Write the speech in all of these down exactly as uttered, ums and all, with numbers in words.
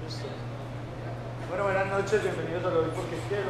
Listo. Bueno, buenas noches, bienvenidos a Lo Doy Porque Quiero.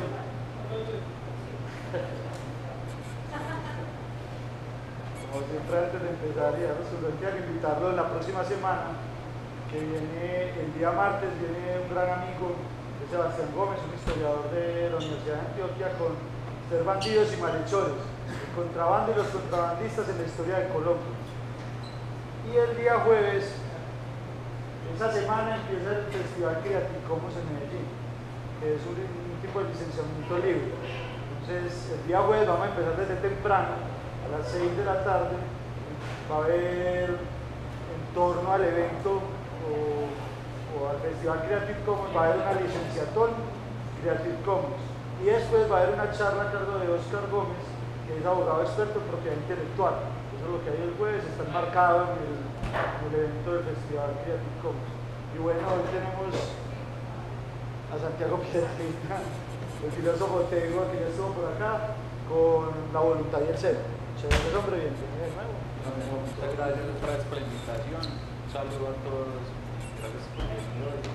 Como siempre, antes de empezar y daros su quiero invitarlos la próxima semana, que viene el día martes, viene un gran amigo de Sebastián Gómez, un historiador de la Universidad de Antioquia, con ser bandidos y malhechores, el contrabando y los contrabandistas en la historia de Colombia. Y el día jueves, esa semana, empieza el Festival Creaticomos en Medellín, que es un, un tipo de licenciamiento libre. Entonces, el día jueves vamos a empezar desde temprano, a las seis de la tarde. Va a haber, en torno al evento o, o al Festival Creative Commons, va a haber una licenciatón Creative Commons. Y después va a haber una charla a cargo de Oscar Gómez, que es abogado experto en propiedad intelectual. Eso es lo que hay el jueves, está enmarcado en el, en el evento del Festival Creative Commons. Y bueno, hoy tenemos a Santiago Piedrahita, el filósofo Tego, que ya estuvo por acá, con La Voluntad y el Ser. Chévere, hombre, bienvenido de nuevo. No, muchas gracias otra vez por la invitación. Un saludo a todos. Gracias por venir hoy.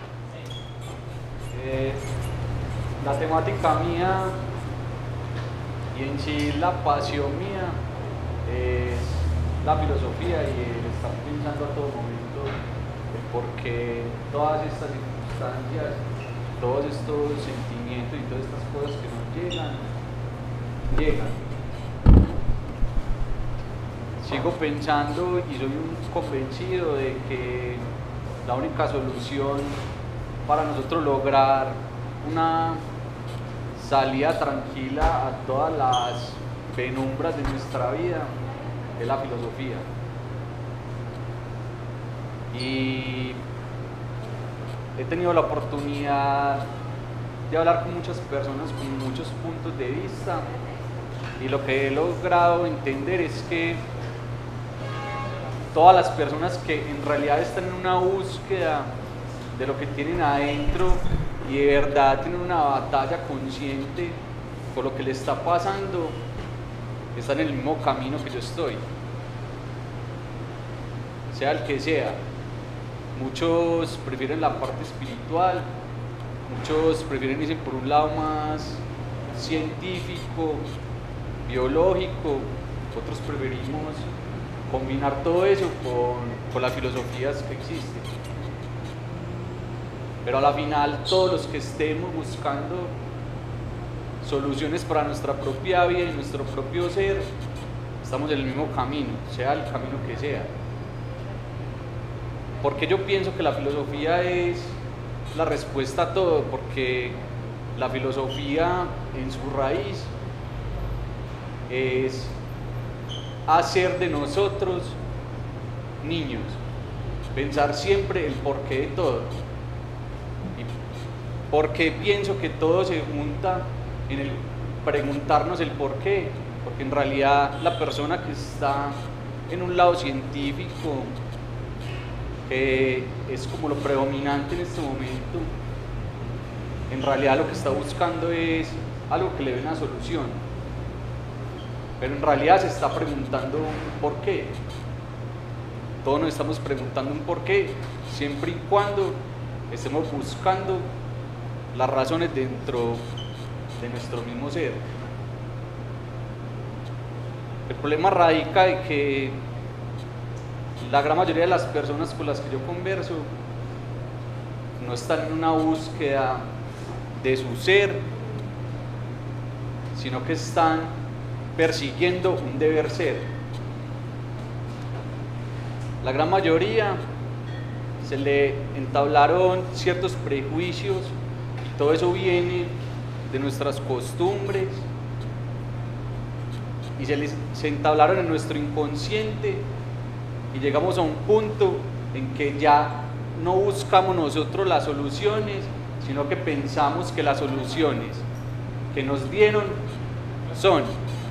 Eh, la temática mía y en sí la pasión mía es la filosofía y el estar pensando a todo momento el por qué todas estas circunstancias, todos estos sentimientos y todas estas cosas que nos llegan, llegan. Sigo pensando y soy un convencido de que la única solución para nosotros lograr una salida tranquila a todas las penumbras de nuestra vida es la filosofía. Y he tenido la oportunidad de hablar con muchas personas con muchos puntos de vista y lo que he logrado entender es que todas las personas que en realidad están en una búsqueda de lo que tienen adentro y de verdad tienen una batalla consciente por lo que les está pasando, están en el mismo camino que yo estoy, sea el que sea. Muchos prefieren la parte espiritual, muchos prefieren irse por un lado más científico, biológico, otros preferimos combinar todo eso con, con las filosofías que existen. Pero a la final, todos los que estemos buscando soluciones para nuestra propia vida y nuestro propio ser, estamos en el mismo camino, sea el camino que sea. Porque yo pienso que la filosofía es la respuesta a todo, porque la filosofía en su raíz es hacer de nosotros niños, pensar siempre el porqué de todo. ¿Y por qué pienso que todo se junta en el preguntarnos el porqué? Porque en realidad la persona que está en un lado científico, que es como lo predominante en este momento, en realidad lo que está buscando es algo que le dé una solución. Pero en realidad se está preguntando un por qué. Todos nos estamos preguntando un por qué, siempre y cuando estemos buscando las razones dentro de nuestro mismo ser. El problema radica en que la gran mayoría de las personas con las que yo converso no están en una búsqueda de su ser, sino que están persiguiendo un deber ser. La gran mayoría se le entablaron ciertos prejuicios y todo eso viene de nuestras costumbres y se, les, se entablaron en nuestro inconsciente y llegamos a un punto en que ya no buscamos nosotros las soluciones, sino que pensamos que las soluciones que nos dieron son.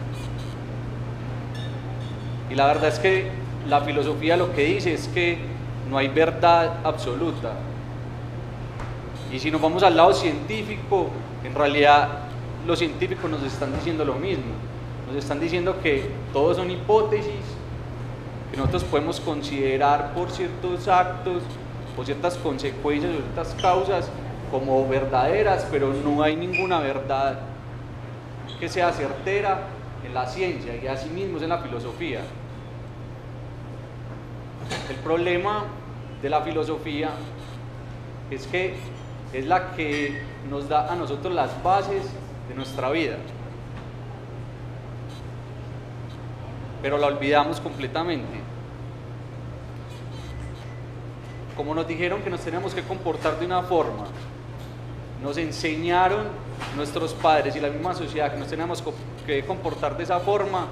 Y la verdad es que la filosofía lo que dice es que no hay verdad absoluta. Y si nos vamos al lado científico, en realidad los científicos nos están diciendo lo mismo. Nos están diciendo que todos son hipótesis, que nosotros podemos considerar por ciertos actos o ciertas consecuencias o ciertas causas como verdaderas, pero no hay ninguna verdad que sea certera en la ciencia, y así mismo es en la filosofía. El problema de la filosofía es que es la que nos da a nosotros las bases de nuestra vida, pero la olvidamos completamente. Como nos dijeron que nos teníamos que comportar de una forma, nos enseñaron nuestros padres y la misma sociedad que nos teníamos que comportar de esa forma,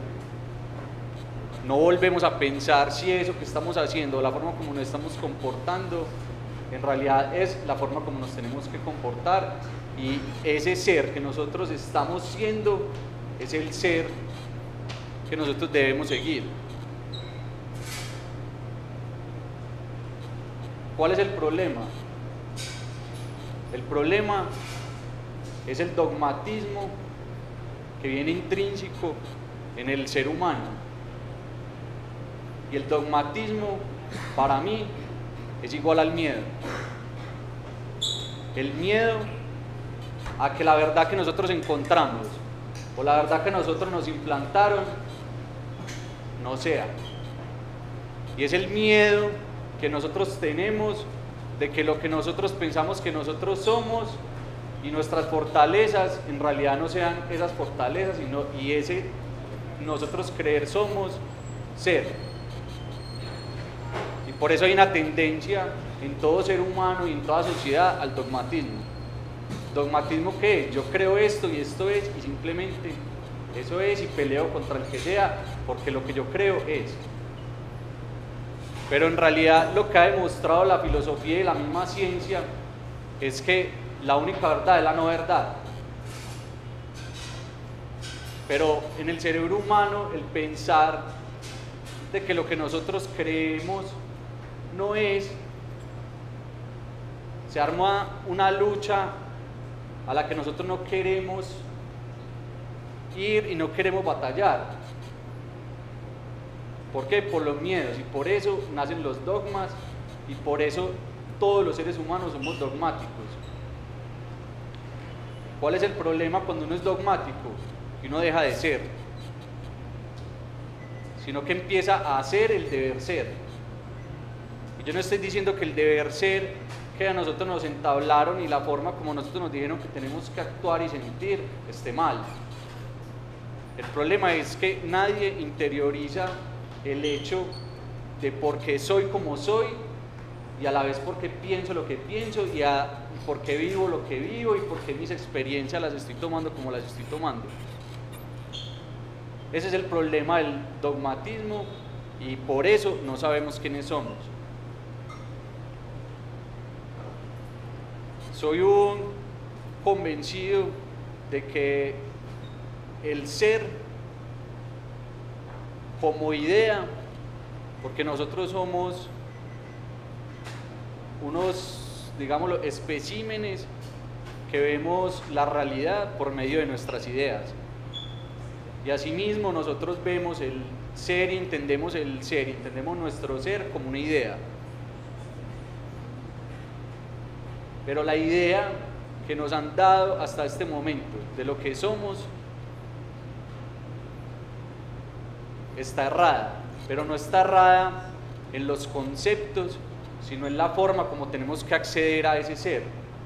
no volvemos a pensar si eso que estamos haciendo, la forma como nos estamos comportando, en realidad es la forma como nos tenemos que comportar, y ese ser que nosotros estamos siendo es el ser que nosotros debemos seguir. ¿Cuál es el problema? El problema es el dogmatismo que viene intrínseco en el ser humano. Y el dogmatismo, para mí, es igual al miedo. El miedo a que la verdad que nosotros encontramos o la verdad que nosotros nos implantaron no sea. Y es el miedo que nosotros tenemos de que lo que nosotros pensamos que nosotros somos y nuestras fortalezas en realidad no sean esas fortalezas, sino y ese nosotros creer somos ser. Y por eso hay una tendencia en todo ser humano y en toda sociedad al dogmatismo. ¿Dogmatismo qué es? Yo creo esto y esto es, y simplemente eso es, y peleo contra el que sea porque lo que yo creo es. Pero en realidad lo que ha demostrado la filosofía y la misma ciencia es que la única verdad es la no verdad. Pero en el cerebro humano el pensar de que lo que nosotros creemos no es, se arma una lucha a la que nosotros no queremos ir y no queremos batallar. ¿Por qué? Por los miedos, y por eso nacen los dogmas, y por eso todos los seres humanos somos dogmáticos. ¿Cuál es el problema cuando uno es dogmático? Y uno deja de ser, sino que empieza a hacer el deber ser. Y yo no estoy diciendo que el deber ser que a nosotros nos entablaron y la forma como nosotros nos dijeron que tenemos que actuar y sentir esté mal. El problema es que nadie interioriza el hecho de por qué soy como soy, y a la vez por qué pienso lo que pienso, y a, por qué vivo lo que vivo, y por qué mis experiencias las estoy tomando como las estoy tomando. Ese es el problema del dogmatismo, y por eso no sabemos quiénes somos. Soy un convencido de que el ser como idea, porque nosotros somos unos, digámoslo, especímenes que vemos la realidad por medio de nuestras ideas, y asimismo nosotros vemos el ser y entendemos el ser, y entendemos nuestro ser como una idea. Pero la idea que nos han dado hasta este momento de lo que somos está errada, pero no está errada en los conceptos, sino en la forma como tenemos que acceder a ese ser.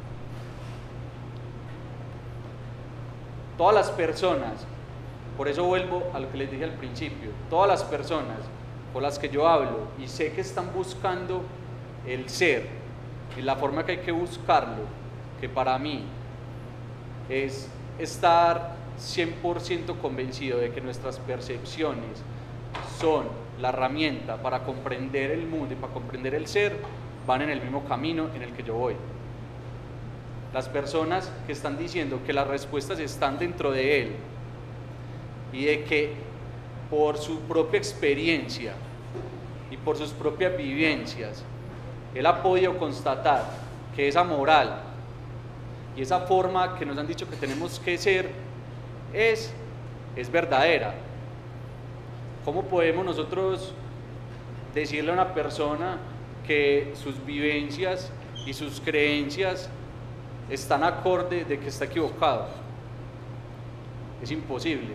Todas las personas, por eso vuelvo a lo que les dije al principio, todas las personas con las que yo hablo y sé que están buscando el ser y la forma que hay que buscarlo, que para mí es estar cien por ciento convencido de que nuestras percepciones son la herramienta para comprender el mundo y para comprender el ser, van en el mismo camino en el que yo voy. Las personas que están diciendo que las respuestas están dentro de él y de que por su propia experiencia y por sus propias vivencias él ha podido constatar que esa moral y esa forma que nos han dicho que tenemos que ser es, es verdadera. ¿Cómo podemos nosotros decirle a una persona que sus vivencias y sus creencias están acorde de que está equivocado. Es imposible.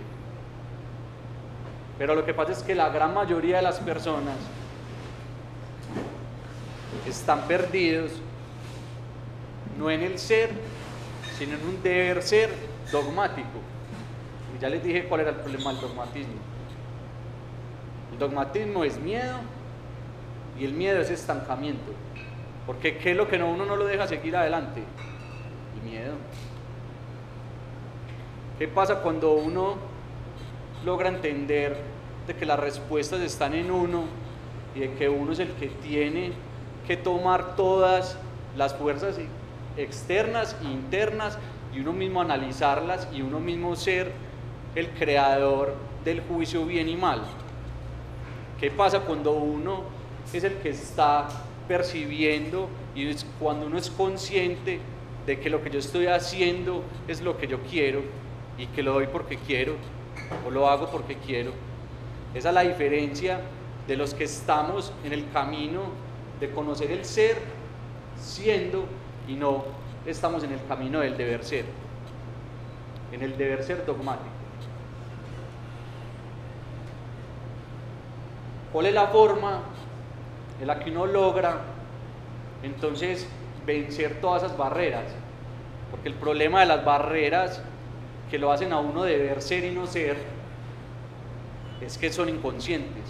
Pero lo que pasa es que la gran mayoría de las personas están perdidos no en el ser, sino en un deber ser dogmático. Y ya les dije cuál era el problema del dogmatismo. El dogmatismo es miedo y el miedo es estancamiento. Porque ¿qué es lo que no, uno no lo deja seguir adelante? El miedo. ¿Qué pasa cuando uno logra entender de que las respuestas están en uno y de que uno es el que tiene que tomar todas las fuerzas externas e internas y uno mismo analizarlas y uno mismo ser el creador del juicio bien y mal? ¿Qué pasa cuando uno es el que está percibiendo y es cuando uno es consciente de que lo que yo estoy haciendo es lo que yo quiero y que lo doy porque quiero o lo hago porque quiero? Esa es la diferencia de los que estamos en el camino de conocer el ser siendo y no estamos en el camino del deber ser, en el deber ser dogmático. ¿Cuál es la forma en la que uno logra entonces vencer todas esas barreras? Porque el problema de las barreras que lo hacen a uno deber ser y no ser es que son inconscientes.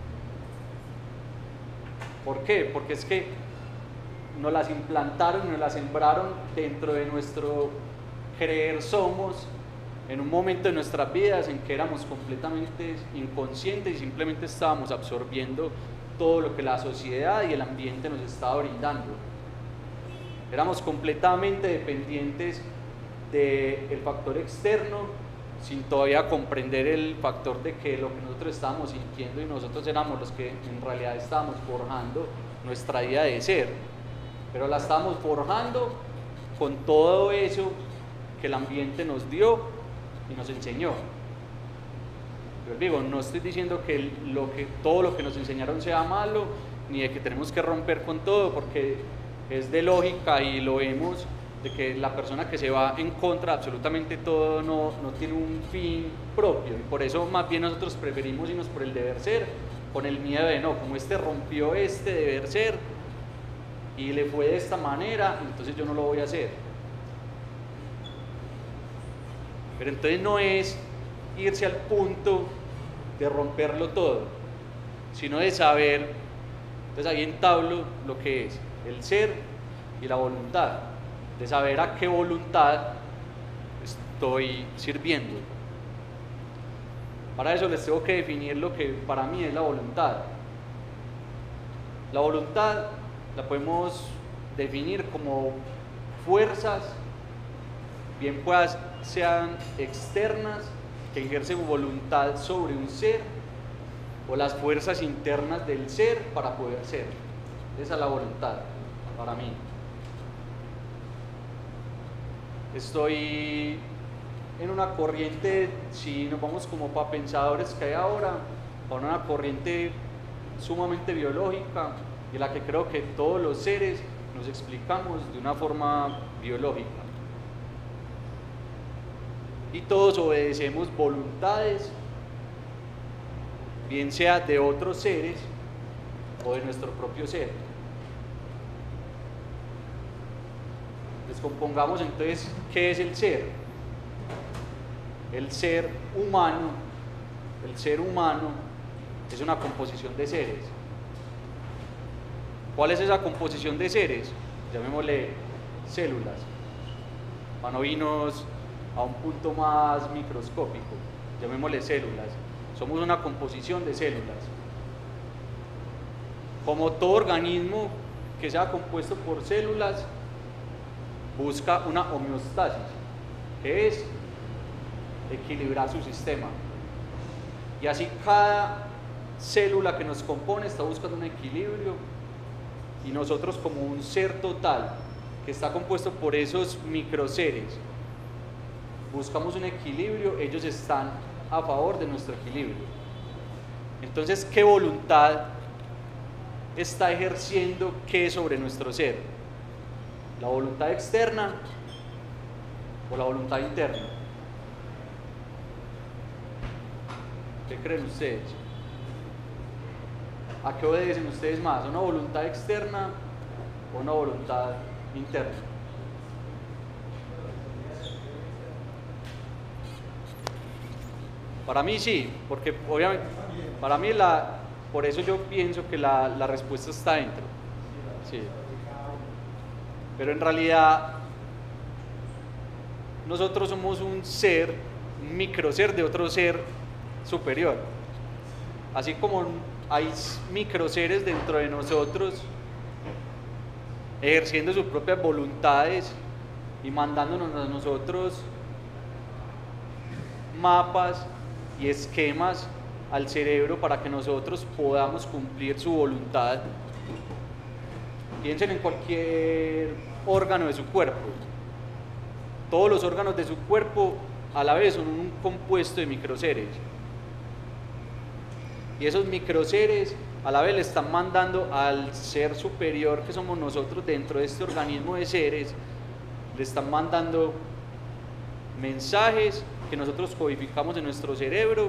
¿Por qué? Porque es que nos las implantaron, nos las sembraron dentro de nuestro creer somos en un momento de nuestras vidas en que éramos completamente inconscientes y simplemente estábamos absorbiendo todo lo que la sociedad y el ambiente nos estaba brindando. Éramos completamente dependientes del factor externo sin todavía comprender el factor de que lo que nosotros estábamos sintiendo y nosotros éramos los que en realidad estábamos forjando nuestra idea de ser, pero la estábamos forjando con todo eso que el ambiente nos dio y nos enseñó. Yo digo, no estoy diciendo que, lo que todo lo que nos enseñaron sea malo, ni de que tenemos que romper con todo, porque es de lógica y lo vemos, de que la persona que se va en contra de absolutamente todo no, no tiene un fin propio, y por eso más bien nosotros preferimos irnos por el deber ser, con el miedo de no, como este rompió este deber ser y le fue de esta manera, entonces yo no lo voy a hacer. Pero entonces no es irse al punto de romperlo todo, sino de saber, entonces ahí entablo lo que es el ser y la voluntad, de saber a qué voluntad estoy sirviendo. Para eso les tengo que definir lo que para mí es la voluntad. La voluntad la podemos definir como fuerzas, bien puedas sean externas, que ejercen voluntad sobre un ser, o las fuerzas internas del ser para poder ser. Esa es la voluntad para mí. Estoy en una corriente, si nos vamos como para pensadores que hay ahora, para una corriente sumamente biológica, y la que creo que todos los seres nos explicamos de una forma biológica. Y todos obedecemos voluntades, bien sea de otros seres o de nuestro propio ser. Descompongamos entonces qué es el ser. El ser humano, el ser humano es una composición de seres. ¿Cuál es esa composición de seres? Llamémosle células, para no irnos a un punto más microscópico, llamémosle células. Somos una composición de células. Como todo organismo que sea compuesto por células, busca una homeostasis, que es equilibrar su sistema. Y así cada célula que nos compone está buscando un equilibrio, y nosotros como un ser total que está compuesto por esos microseres buscamos un equilibrio, ellos están a favor de nuestro equilibrio. Entonces, ¿qué voluntad está ejerciendo qué sobre nuestro ser, la voluntad externa o la voluntad interna. ¿Qué creen ustedes? ¿A qué obedecen ustedes más? ¿A una voluntad externa o una voluntad interna? Para mí sí, porque obviamente, para mí la, por eso yo pienso que la, la respuesta está dentro. Sí. Pero en realidad nosotros somos un ser, un microser de otro ser superior. Así como hay microseres dentro de nosotros ejerciendo sus propias voluntades y mandándonos a nosotros mapas y esquemas al cerebro para que nosotros podamos cumplir su voluntad. Piensen en cualquier órgano de su cuerpo. Todos los órganos de su cuerpo a la vez son un compuesto de microseres. Y esos microseres a la vez le están mandando al ser superior que somos nosotros dentro de este organismo de seres, le están mandando mensajes que nosotros codificamos en nuestro cerebro,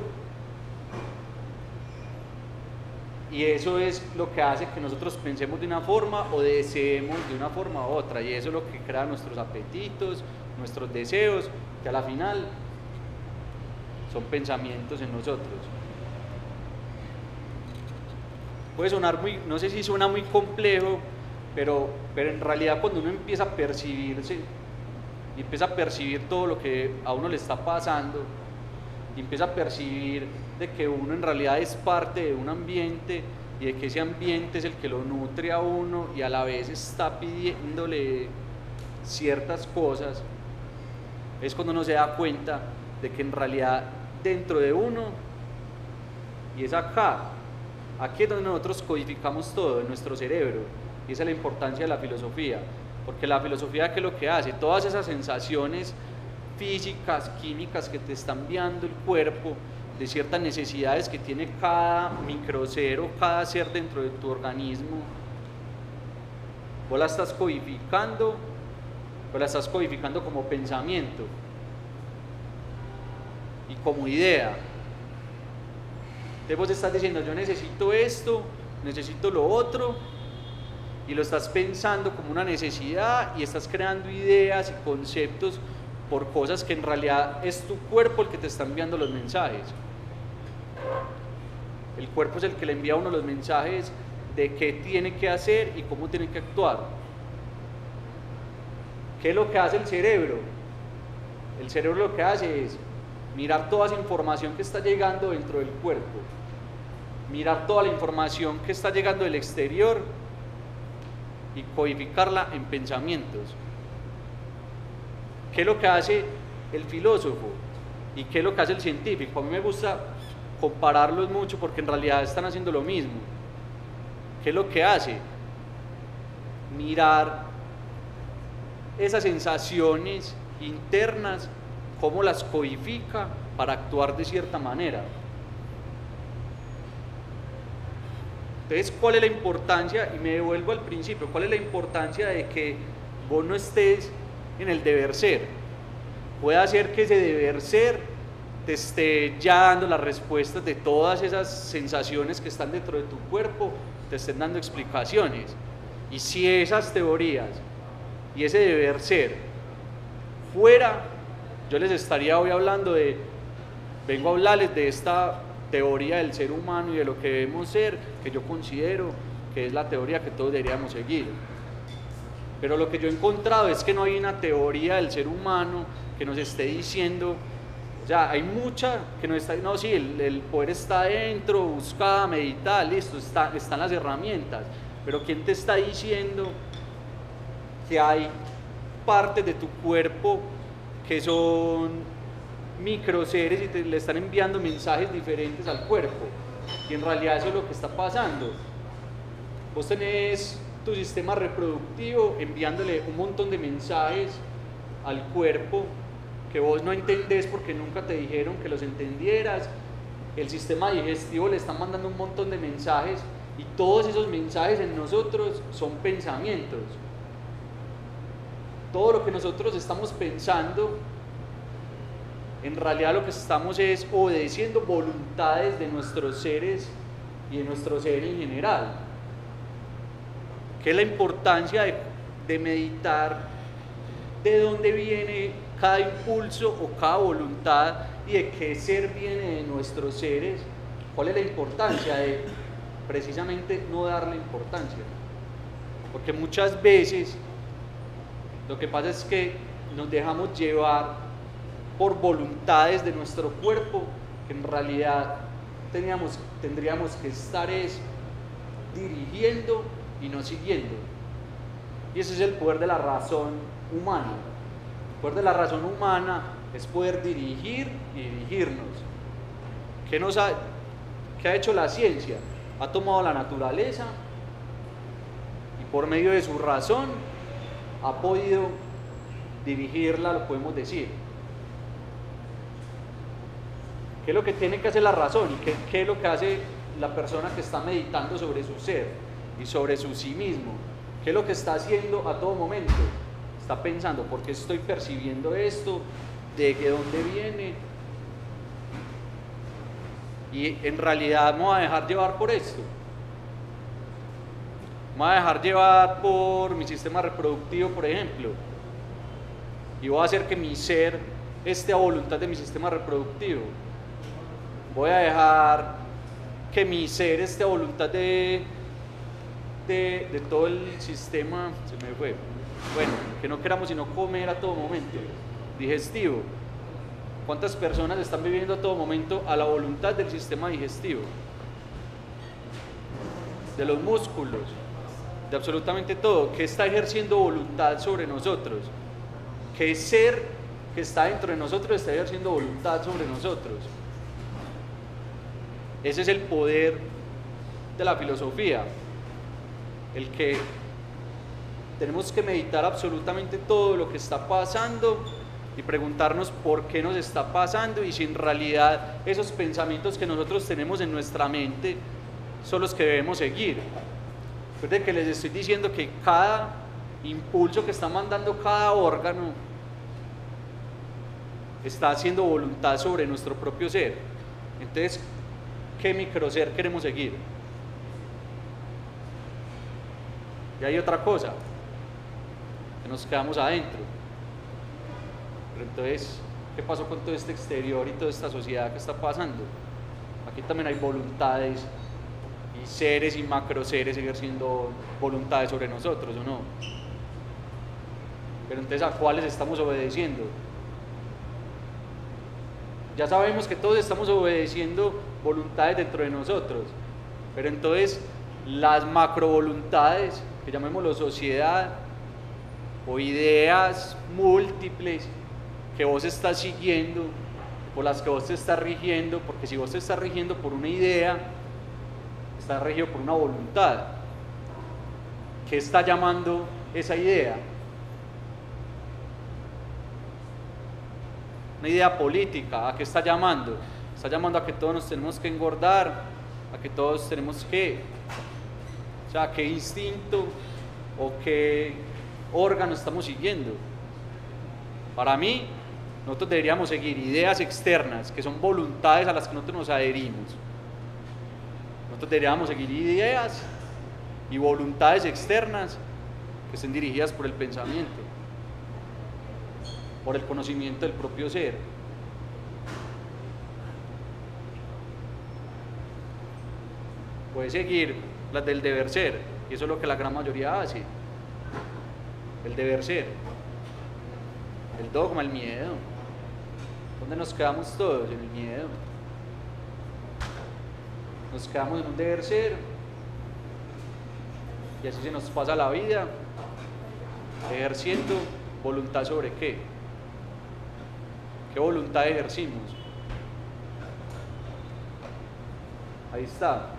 y eso es lo que hace que nosotros pensemos de una forma o deseemos de una forma u otra, y eso es lo que crea nuestros apetitos, nuestros deseos, que a la final son pensamientos en nosotros. Puede sonar muy, no sé si suena muy complejo, pero, pero en realidad cuando uno empieza a percibirse y empieza a percibir todo lo que a uno le está pasando, y empieza a percibir de que uno en realidad es parte de un ambiente y de que ese ambiente es el que lo nutre a uno y a la vez está pidiéndole ciertas cosas, es cuando uno se da cuenta de que en realidad dentro de uno, y es acá, aquí es donde nosotros codificamos todo en nuestro cerebro, y esa es la importancia de la filosofía, porque la filosofía, ¿qué es lo que hace? Todas esas sensaciones físicas, químicas que te están enviando el cuerpo, de ciertas necesidades que tiene cada microser o cada ser dentro de tu organismo, vos la estás codificando, vos la estás codificando como pensamiento y como idea. Entonces vos estás diciendo, yo necesito esto, necesito lo otro, y lo estás pensando como una necesidad y estás creando ideas y conceptos por cosas que en realidad es tu cuerpo el que te está enviando los mensajes. El cuerpo es el que le envía a uno los mensajes de qué tiene que hacer y cómo tiene que actuar. ¿Qué es lo que hace el cerebro? El cerebro lo que hace es mirar toda esa información que está llegando dentro del cuerpo, mirar toda la información que está llegando del exterior y codificarla en pensamientos. ¿Qué es lo que hace el filósofo? ¿Y qué es lo que hace el científico? A mí me gusta compararlos mucho porque en realidad están haciendo lo mismo. ¿Qué es lo que hace? Mirar esas sensaciones internas, cómo las codifica para actuar de cierta manera. Entonces, ¿cuál es la importancia? Y me devuelvo al principio, ¿cuál es la importancia de que vos no estés en el deber ser? Puede hacer que ese deber ser te esté ya dando las respuestas de todas esas sensaciones que están dentro de tu cuerpo, te estén dando explicaciones. Y si esas teorías y ese deber ser fuera, yo les estaría hoy hablando de, vengo a hablarles de esta teoría del ser humano y de lo que debemos ser, que yo considero que es la teoría que todos deberíamos seguir. Pero lo que yo he encontrado es que no hay una teoría del ser humano que nos esté diciendo, o sea, hay mucha que nos está diciendo, no, sí, el, el poder está adentro, busca, medita, listo, está, están las herramientas, pero ¿quién te está diciendo que hay partes de tu cuerpo que son microseres y te, le están enviando mensajes diferentes al cuerpo? Y en realidad eso es lo que está pasando. Vos tenés tu sistema reproductivo enviándole un montón de mensajes al cuerpo que vos no entendés porque nunca te dijeron que los entendieras. El sistema digestivo le está mandando un montón de mensajes Y todos esos mensajes en nosotros son pensamientos. Todo lo que nosotros estamos pensando, en realidad lo que estamos es obedeciendo voluntades de nuestros seres y de nuestro ser en general. ¿Qué es la importancia de, de meditar de dónde viene cada impulso o cada voluntad y de qué ser viene de nuestros seres? ¿Cuál es la importancia de precisamente no darle importancia? Porque muchas veces lo que pasa es que nos dejamos llevar por voluntades de nuestro cuerpo que en realidad teníamos, tendríamos que estar es dirigiendo y no siguiendo. Y ese es el poder de la razón humana. El poder de la razón humana es poder dirigir y dirigirnos. ¿Qué, nos ha, qué ha hecho la ciencia? Ha tomado la naturaleza y por medio de su razón ha podido dirigirla, lo podemos decir. ¿Qué es lo que tiene que hacer la razón? ¿Y qué, qué es lo que hace la persona que está meditando sobre su ser y sobre su sí mismo? ¿Qué es lo que está haciendo a todo momento? Está pensando, ¿por qué estoy percibiendo esto? ¿De qué dónde viene? Y en realidad me voy a dejar llevar por esto. Me voy a dejar llevar por mi sistema reproductivo, por ejemplo. Y voy a hacer que mi ser esté a voluntad de mi sistema reproductivo. Voy a dejar que mi ser esté a voluntad de, de, de todo el sistema, se me fue, bueno, que no queramos sino comer a todo momento, digestivo. ¿Cuántas personas están viviendo a todo momento a la voluntad del sistema digestivo? De los músculos, de absolutamente todo. ¿Qué está ejerciendo voluntad sobre nosotros? ¿Qué ser que está dentro de nosotros está ejerciendo voluntad sobre nosotros? Ese es el poder de la filosofía, el que tenemos que meditar absolutamente todo lo que está pasando y preguntarnos por qué nos está pasando y si en realidad esos pensamientos que nosotros tenemos en nuestra mente son los que debemos seguir. Recuerden que les estoy diciendo que cada impulso que está mandando cada órgano está haciendo voluntad sobre nuestro propio ser. Entonces, ¿qué microser queremos seguir? Y hay otra cosa, que nos quedamos adentro. Pero entonces, ¿qué pasó con todo este exterior y toda esta sociedad que está pasando? Aquí también hay voluntades y seres y macroseres ejerciendo voluntades sobre nosotros, ¿o no? Pero entonces, ¿a cuáles estamos obedeciendo? Ya sabemos que todos estamos obedeciendo voluntades dentro de nosotros, pero entonces las macrovoluntades, que llamémoslo sociedad, o ideas múltiples que vos estás siguiendo, por las que vos te estás rigiendo, porque si vos te estás rigiendo por una idea, estás regido por una voluntad. ¿Qué está llamando esa idea? Una idea política. ¿A qué está llamando? Está llamando a que todos nos tenemos que engordar, a que todos tenemos que, o sea, qué instinto o qué órgano estamos siguiendo. Para mí, nosotros deberíamos seguir ideas externas, que son voluntades a las que nosotros nos adherimos. Nosotros deberíamos seguir ideas y voluntades externas que estén dirigidas por el pensamiento, por el conocimiento del propio ser. Puede seguir las del deber ser, y eso es lo que la gran mayoría hace. El deber ser, el dogma, el miedo. ¿Dónde nos quedamos todos? En el miedo. Nos quedamos en un deber ser y así se nos pasa la vida ejerciendo voluntad sobre qué. ¿Qué voluntad ejercimos? Ahí está.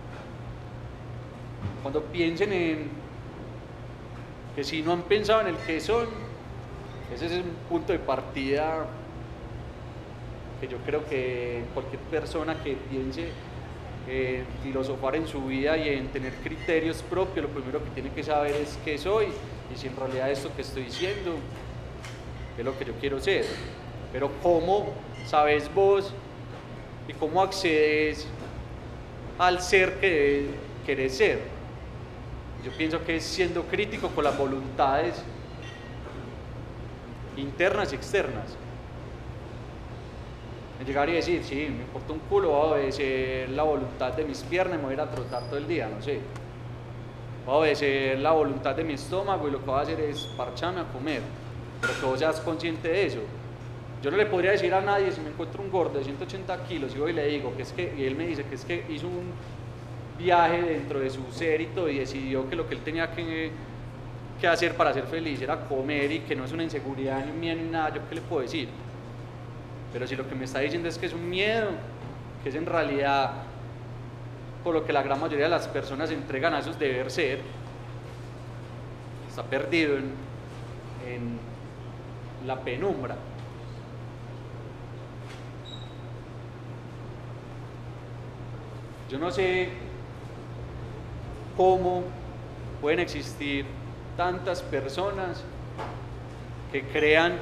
Cuando piensen en que si no han pensado en el qué son, ese es un punto de partida que yo creo que cualquier persona que piense en filosofar en su vida y en tener criterios propios, lo primero que tiene que saber es qué soy y si en realidad esto que estoy siendo es lo que yo quiero ser. Pero ¿cómo sabes vos y cómo accedes al ser que querés ser? Yo pienso que es siendo crítico con las voluntades internas y externas. Llegar y decir, sí, me importa un culo, voy a obedecer la voluntad de mis piernas y me voy a ir a trotar todo el día, no sé. Voy a obedecer la voluntad de mi estómago y lo que voy a hacer es parcharme a comer. Pero que vos seas consciente de eso. Yo no le podría decir a nadie si me encuentro un gordo de ciento ochenta kilos y voy y le digo que es que, y él me dice que es que hizo un viaje dentro de su ser y todo y decidió que lo que él tenía que, que hacer para ser feliz era comer y que no es una inseguridad ni un miedo ni nada, ¿yo qué le puedo decir? Pero si lo que me está diciendo es que es un miedo, que es en realidad por lo que la gran mayoría de las personas se entregan a esos deber ser, está perdido en, en la penumbra. Yo no sé cómo pueden existir tantas personas que crean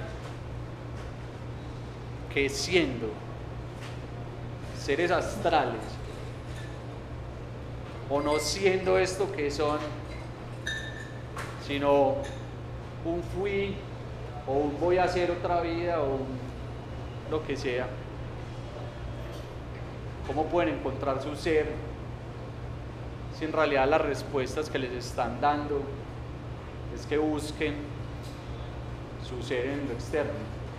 que siendo seres astrales o no siendo esto que son, sino un fui o un voy a hacer otra vida o un lo que sea, ¿cómo pueden encontrar su ser si en realidad las respuestas que les están dando es que busquen su ser en lo externo?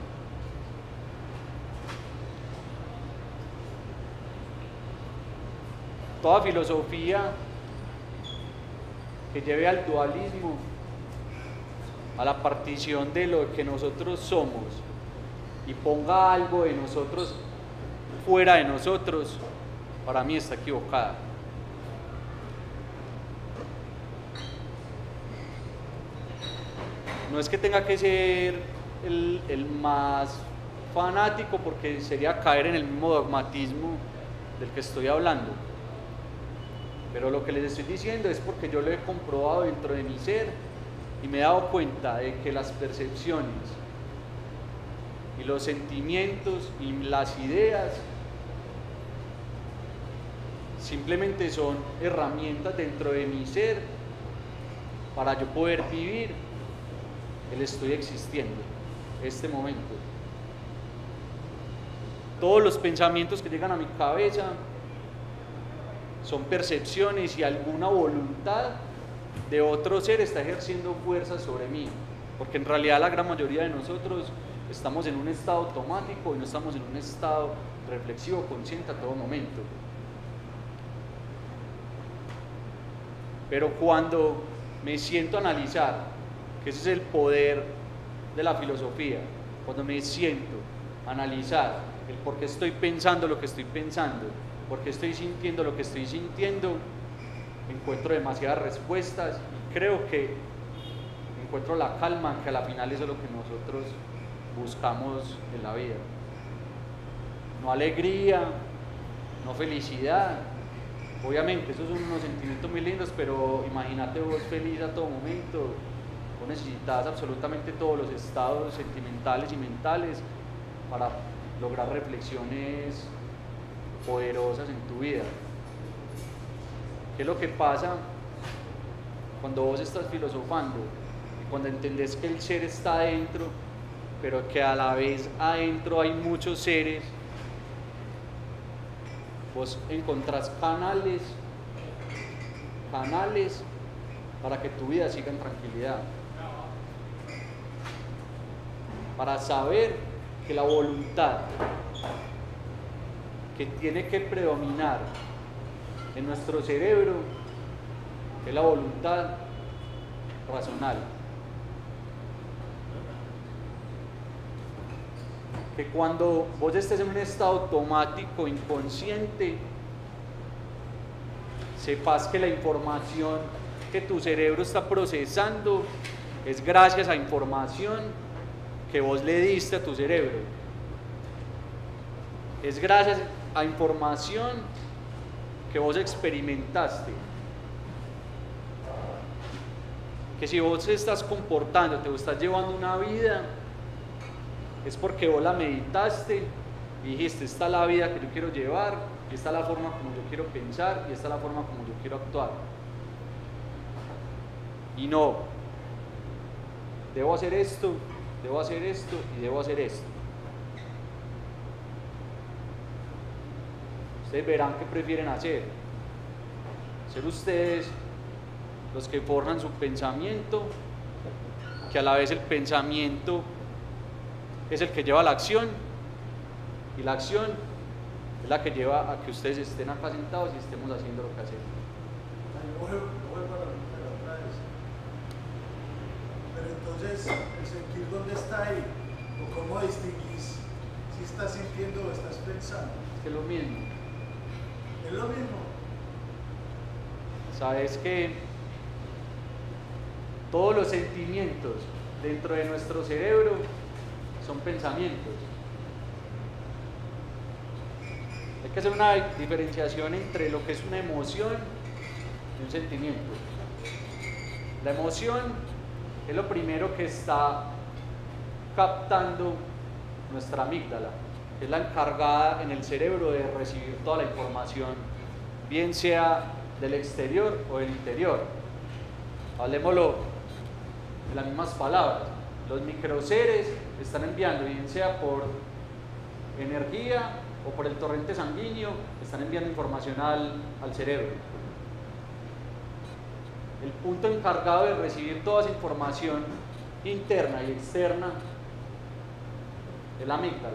Toda filosofía que lleve al dualismo, a la partición de lo que nosotros somos y ponga algo de nosotros fuera de nosotros, para mí está equivocada. No es que tenga que ser el, el más fanático, porque sería caer en el mismo dogmatismo del que estoy hablando, pero lo que les estoy diciendo es porque yo lo he comprobado dentro de mi ser y me he dado cuenta de que las percepciones y los sentimientos y las ideas simplemente son herramientas dentro de mi ser para yo poder vivir el estoy existiendo, este momento. Todos los pensamientos que llegan a mi cabeza son percepciones y alguna voluntad de otro ser está ejerciendo fuerza sobre mí, porque en realidad la gran mayoría de nosotros estamos en un estado automático y no estamos en un estado reflexivo consciente a todo momento. Pero cuando me siento a analizar, que ese es el poder de la filosofía, cuando me siento a analizar el por qué estoy pensando lo que estoy pensando, por qué estoy sintiendo lo que estoy sintiendo, encuentro demasiadas respuestas y creo que encuentro la calma, que a la final eso es lo que nosotros buscamos en la vida. No alegría, no felicidad. Obviamente esos son unos sentimientos muy lindos, pero imagínate vos feliz a todo momento. Vos necesitas absolutamente todos los estados sentimentales y mentales para lograr reflexiones poderosas en tu vida. ¿Qué es lo que pasa cuando vos estás filosofando y cuando entendés que el ser está adentro, pero que a la vez adentro hay muchos seres? Vos encontrás canales, canales para que tu vida siga en tranquilidad, para saber que la voluntad que tiene que predominar en nuestro cerebro es la voluntad racional. Que cuando vos estés en un estado automático, inconsciente, sepas que la información que tu cerebro está procesando es gracias a información que vos le diste a tu cerebro. Es gracias a información que vos experimentaste. Que si vos estás comportándote o estás llevando una vida, es porque vos la meditaste y dijiste, esta es la vida que yo quiero llevar, y esta es la forma como yo quiero pensar, y esta es la forma como yo quiero actuar. Y no, debo hacer esto, debo hacer esto y debo hacer esto. Ustedes verán qué prefieren hacer. Ser ustedes los que forjan su pensamiento, que a la vez el pensamiento es el que lleva a la acción, y la acción es la que lleva a que ustedes estén acá sentados y estemos haciendo lo que hacemos. Pero entonces, ¿el sentir dónde está ahí? ¿O cómo distinguís si estás sintiendo o estás pensando? Es que es lo mismo. ¿Es lo mismo? Sabes que todos los sentimientos dentro de nuestro cerebro son pensamientos. Hay que hacer una diferenciación entre lo que es una emoción y un sentimiento. La emoción es lo primero que está captando nuestra amígdala, que es la encargada en el cerebro de recibir toda la información, bien sea del exterior o del interior. Hablemoslo en las mismas palabras. Los microseres están enviando, bien sea por energía o por el torrente sanguíneo, están enviando información al, al cerebro. El punto encargado de recibir toda esa información interna y externa es la amígdala.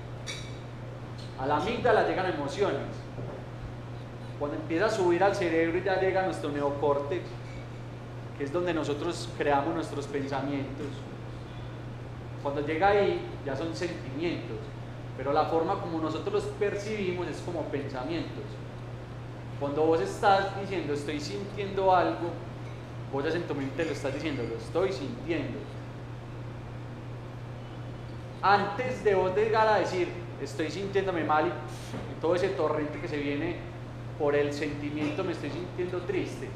A la amígdala llegan emociones. Cuando empieza a subir al cerebro y ya llega a nuestro neocórtex, que es donde nosotros creamos nuestros pensamientos. Cuando llega ahí ya son sentimientos, pero la forma como nosotros los percibimos es como pensamientos. Cuando vos estás diciendo estoy sintiendo algo, vos ya en tu mente lo estás diciendo, lo estoy sintiendo. Antes de vos llegar a decir estoy sintiéndome mal y, y todo ese torrente que se viene por el sentimiento, me estoy sintiendo triste,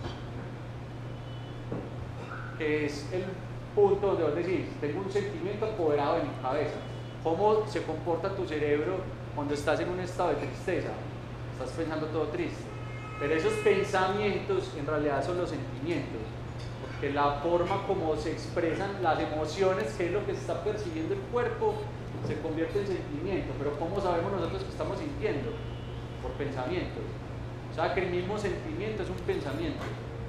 que es el punto donde vos decís, tengo un sentimiento apoderado de mi cabeza. ¿Cómo se comporta tu cerebro cuando estás en un estado de tristeza? Estás pensando todo triste. Pero esos pensamientos en realidad son los sentimientos, porque la forma como se expresan las emociones, que es lo que está percibiendo el cuerpo, se convierte en sentimiento. Pero ¿cómo sabemos nosotros que estamos sintiendo? Por pensamientos. O sea que el mismo sentimiento es un pensamiento.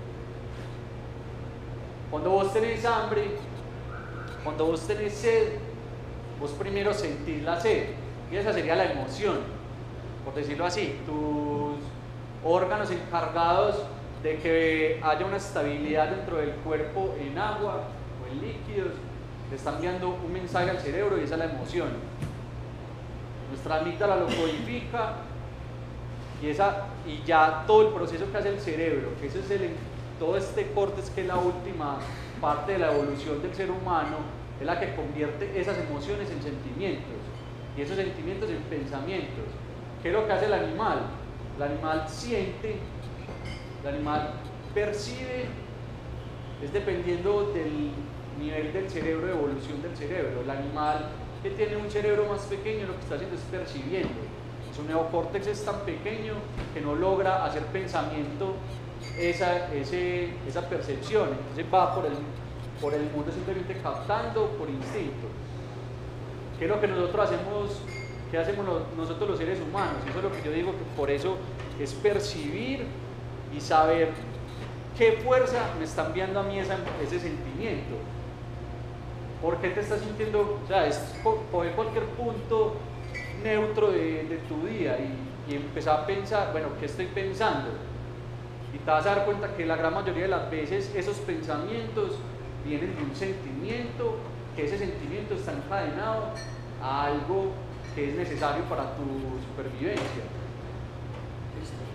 Cuando vos tenés hambre, cuando vos tenés sed, vos primero sentís la sed, y esa sería la emoción, por decirlo así. Tus órganos encargados de que haya una estabilidad dentro del cuerpo en agua o en líquidos, le están enviando un mensaje al cerebro y esa es la emoción. Nuestra amígdala lo codifica y, esa, y ya todo el proceso que hace el cerebro, que ese es el, todo este córtex que es la última parte de la evolución del ser humano, es la que convierte esas emociones en sentimientos y esos sentimientos en pensamientos. ¿Qué es lo que hace el animal? El animal siente, el animal percibe, es dependiendo del nivel del cerebro, de evolución del cerebro. El animal que tiene un cerebro más pequeño lo que está haciendo es percibiendo. Su neocórtex es tan pequeño que no logra hacer pensamiento esa, ese, esa percepción, entonces va por el, por el mundo simplemente captando por instinto. ¿Qué es lo que nosotros hacemos? ¿Qué hacemos los, nosotros los seres humanos? Eso es lo que yo digo, que por eso es percibir y saber qué fuerza me está enviando a mí esa, ese sentimiento. ¿Por qué te estás sintiendo? O sea, es coger cualquier punto neutro de, de tu día y, y empezar a pensar, bueno, ¿qué estoy pensando? Y te vas a dar cuenta que la gran mayoría de las veces esos pensamientos vienen de un sentimiento, que ese sentimiento está encadenado a algo que es necesario para tu supervivencia. Listo.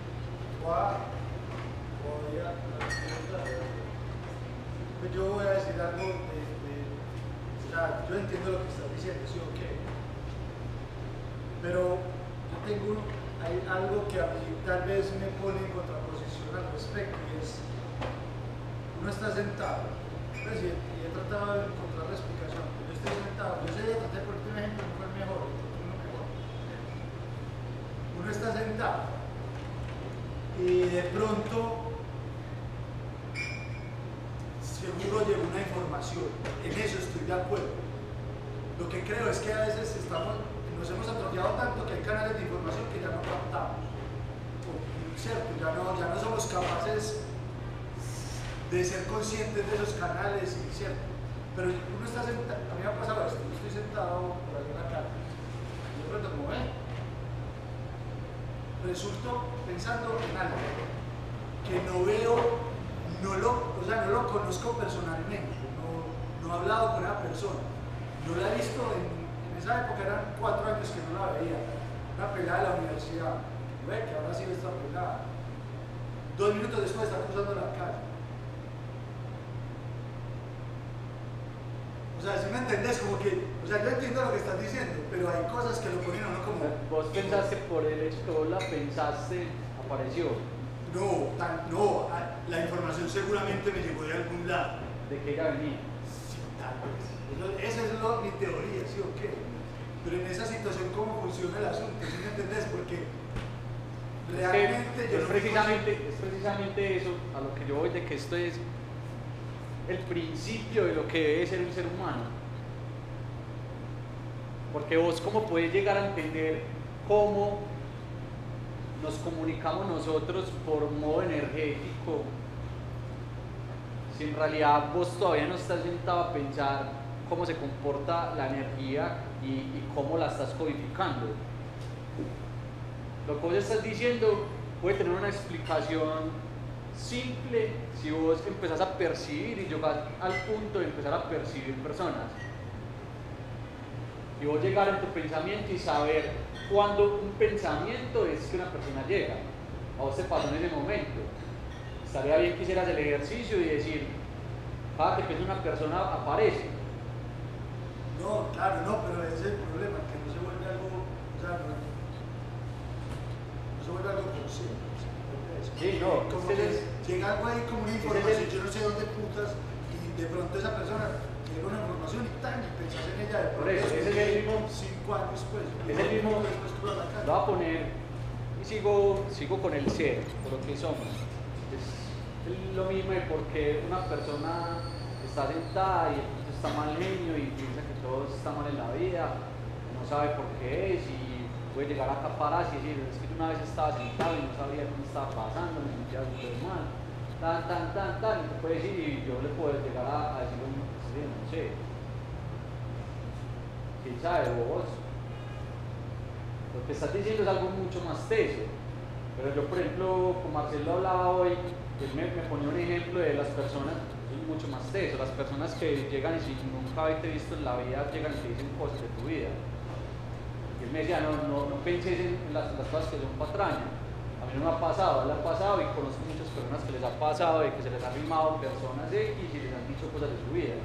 Voy a, pues yo voy a decir algo de, de, o sea, yo entiendo lo que estás diciendo, sí o qué, pero yo tengo hay algo que a mí tal vez me pone en contraposición al respecto, y es, uno está sentado, pues, y, y he tratado de encontrar la explicación. Yo estoy sentado, yo sé, traté de ponerte un ejemplo, no fue el mejor, uno mejor. Uno está sentado y de pronto seguro llegó una información, en eso estoy de acuerdo. Lo que creo es que a veces estamos, nos hemos atrofiado tanto que hay canales de información que ya no captamos, ¿cierto? Ya no, ya no somos capaces de ser conscientes de esos canales, ¿cierto? Pero uno está sentado, a mí me ha pasado esto, yo estoy sentado por ahí en la calle, y de pronto como ven, resulto pensando en algo que no veo, no lo, o sea, no lo conozco personalmente, no, no he hablado con una persona, no la he visto, en, en esa época eran cuatro años que no la veía, una pelada de la universidad, ve que ahora sí está pelada, dos minutos después está cruzando la calle. O sea, si me entendés, como que, o sea, yo entiendo lo que estás diciendo, pero hay cosas que lo ponen a uno como... Vos pensaste por el hecho que vos la pensaste, apareció. No, tan, no, la información seguramente me llegó de algún lado. ¿De qué ella venía? Sí, tal vez. Esa es lo, mi teoría, ¿sí o qué? Pero en esa situación, ¿cómo funciona el asunto? ¿Sí me entendés? Porque realmente es, yo es, no precisamente, es precisamente eso a lo que yo voy, de que esto es el principio de lo que debe ser un ser humano. Porque vos, ¿cómo puedes llegar a entender cómo nos comunicamos nosotros por modo energético si en realidad vos todavía no estás sentado a pensar cómo se comporta la energía y, y cómo la estás codificando? Lo que vos estás diciendo puede tener una explicación simple si vos empezás a percibir y llegar al punto de empezar a percibir personas. Y vos llegar en tu pensamiento y saber cuándo un pensamiento es que una persona llega. A vos te pasó en ese momento. Estaría bien que hicieras el ejercicio y decir, cada que piensa una persona aparece. No, claro, no, pero ese es el problema, que no se vuelve algo, o sea, no, no se vuelve algo consciente. Sí, no, como es que que es, llega algo ahí como una es información, el, yo no sé dónde putas, y de pronto esa persona llega una información y tan, y pensás en ella de pronto. Por eso, ese es el mismo, cinco años después. Es el mismo, lo voy a poner y sigo, sigo con el ser, por lo que somos. Es lo mismo de por qué una persona está sentada y está mal genio y piensa que todo está mal en la vida, no sabe por qué es y puede llegar a acaparar y decir, es que yo una vez estaba sentado y no sabía qué me estaba pasando, me sentía súper mal, tan, tan, tan, tan, y puede decir, y yo le puedo llegar a, a decir, no, no sé, quién sabe, vos, lo que estás diciendo es algo mucho más teso, pero yo, por ejemplo, con Marcelo hablaba hoy, él me, me ponía un ejemplo de las personas, es mucho más teso, las personas que llegan y si nunca habéis visto en la vida, llegan y te dicen cosas de tu vida. Y él me decía, no, no, no penses en las, las cosas que son patrañas. A mí no me ha pasado, le ha pasado y conozco muchas personas que les ha pasado y que se les ha rimado personas X y les han dicho cosas de su vida.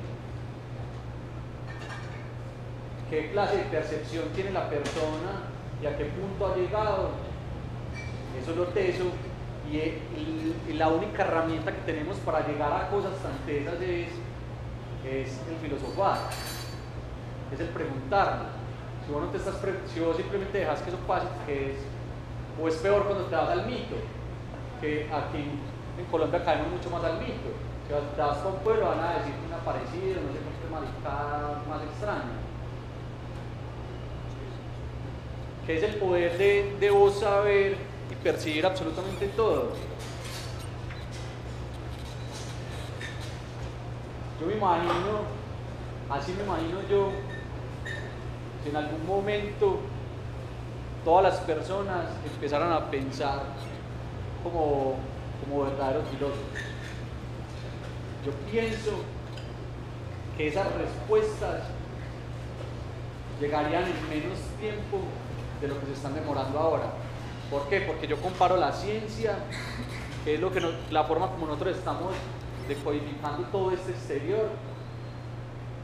¿Qué clase de percepción tiene la persona y a qué punto ha llegado? Eso es lo teso y, y, y la única herramienta que tenemos para llegar a cosas tan tesas es, es el filosofar, es el preguntarnos. Si vos, no te estás pre si vos simplemente dejas que eso pase, que es, o es peor cuando te vas al mito, que aquí en Colombia caemos mucho más al mito. Si te vas con un pueblo van a decir que un aparecido, no sé qué maricada más extraña. Que es el poder de, de vos saber y percibir absolutamente todo. Yo me imagino, así me imagino yo, si en algún momento todas las personas empezaran a pensar como, como verdaderos filósofos. Yo pienso que esas respuestas llegarían en menos tiempo de lo que se están demorando ahora. ¿Por qué? Porque yo comparo la ciencia, que es lo que no, la forma como nosotros estamos decodificando todo este exterior,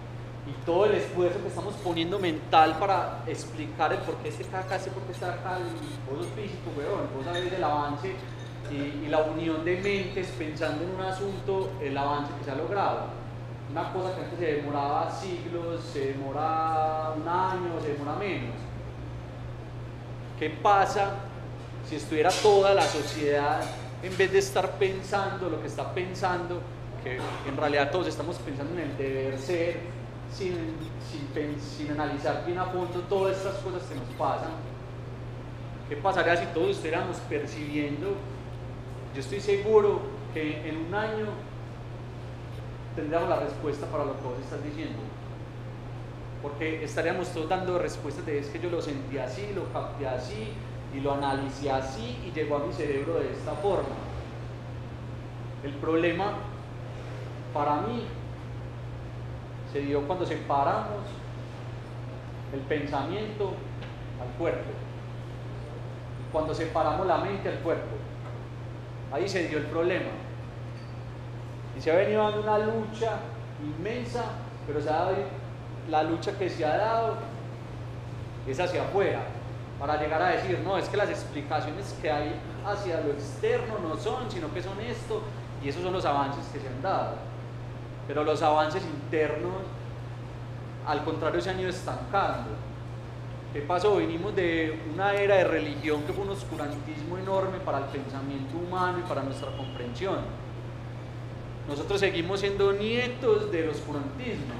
y todo el esfuerzo que estamos poniendo mental para explicar el por qué este está acá, este por qué está acá, vos sos físico, weón, vos sabés del avance y, y la unión de mentes pensando en un asunto, el avance que se ha logrado. Una cosa que antes se demoraba siglos, se demora un año, se demora menos. ¿Qué pasa si estuviera toda la sociedad, en vez de estar pensando lo que está pensando, que en realidad todos estamos pensando en el deber ser, sin, sin, sin analizar bien a fondo todas estas cosas que nos pasan? ¿Qué pasaría si todos estuviéramos percibiendo? Yo estoy seguro que en un año tendríamos la respuesta para lo que vos estás diciendo, porque estaríamos todos dando respuestas de es que yo lo sentí así, lo capté así y lo analicé así y llegó a mi cerebro de esta forma. El problema para mí se dio cuando separamos el pensamiento al cuerpo, cuando separamos la mente al cuerpo. Ahí se dio el problema y se ha venido dando una lucha inmensa, pero se ha dado, la lucha que se ha dado es hacia afuera, para llegar a decir, no, es que las explicaciones que hay hacia lo externo no son, sino que son esto, y esos son los avances que se han dado. Pero los avances internos, al contrario, se han ido estancando. ¿Qué pasó? Venimos de una era de religión que fue un oscurantismo enorme para el pensamiento humano y para nuestra comprensión. Nosotros seguimos siendo nietos del oscurantismo.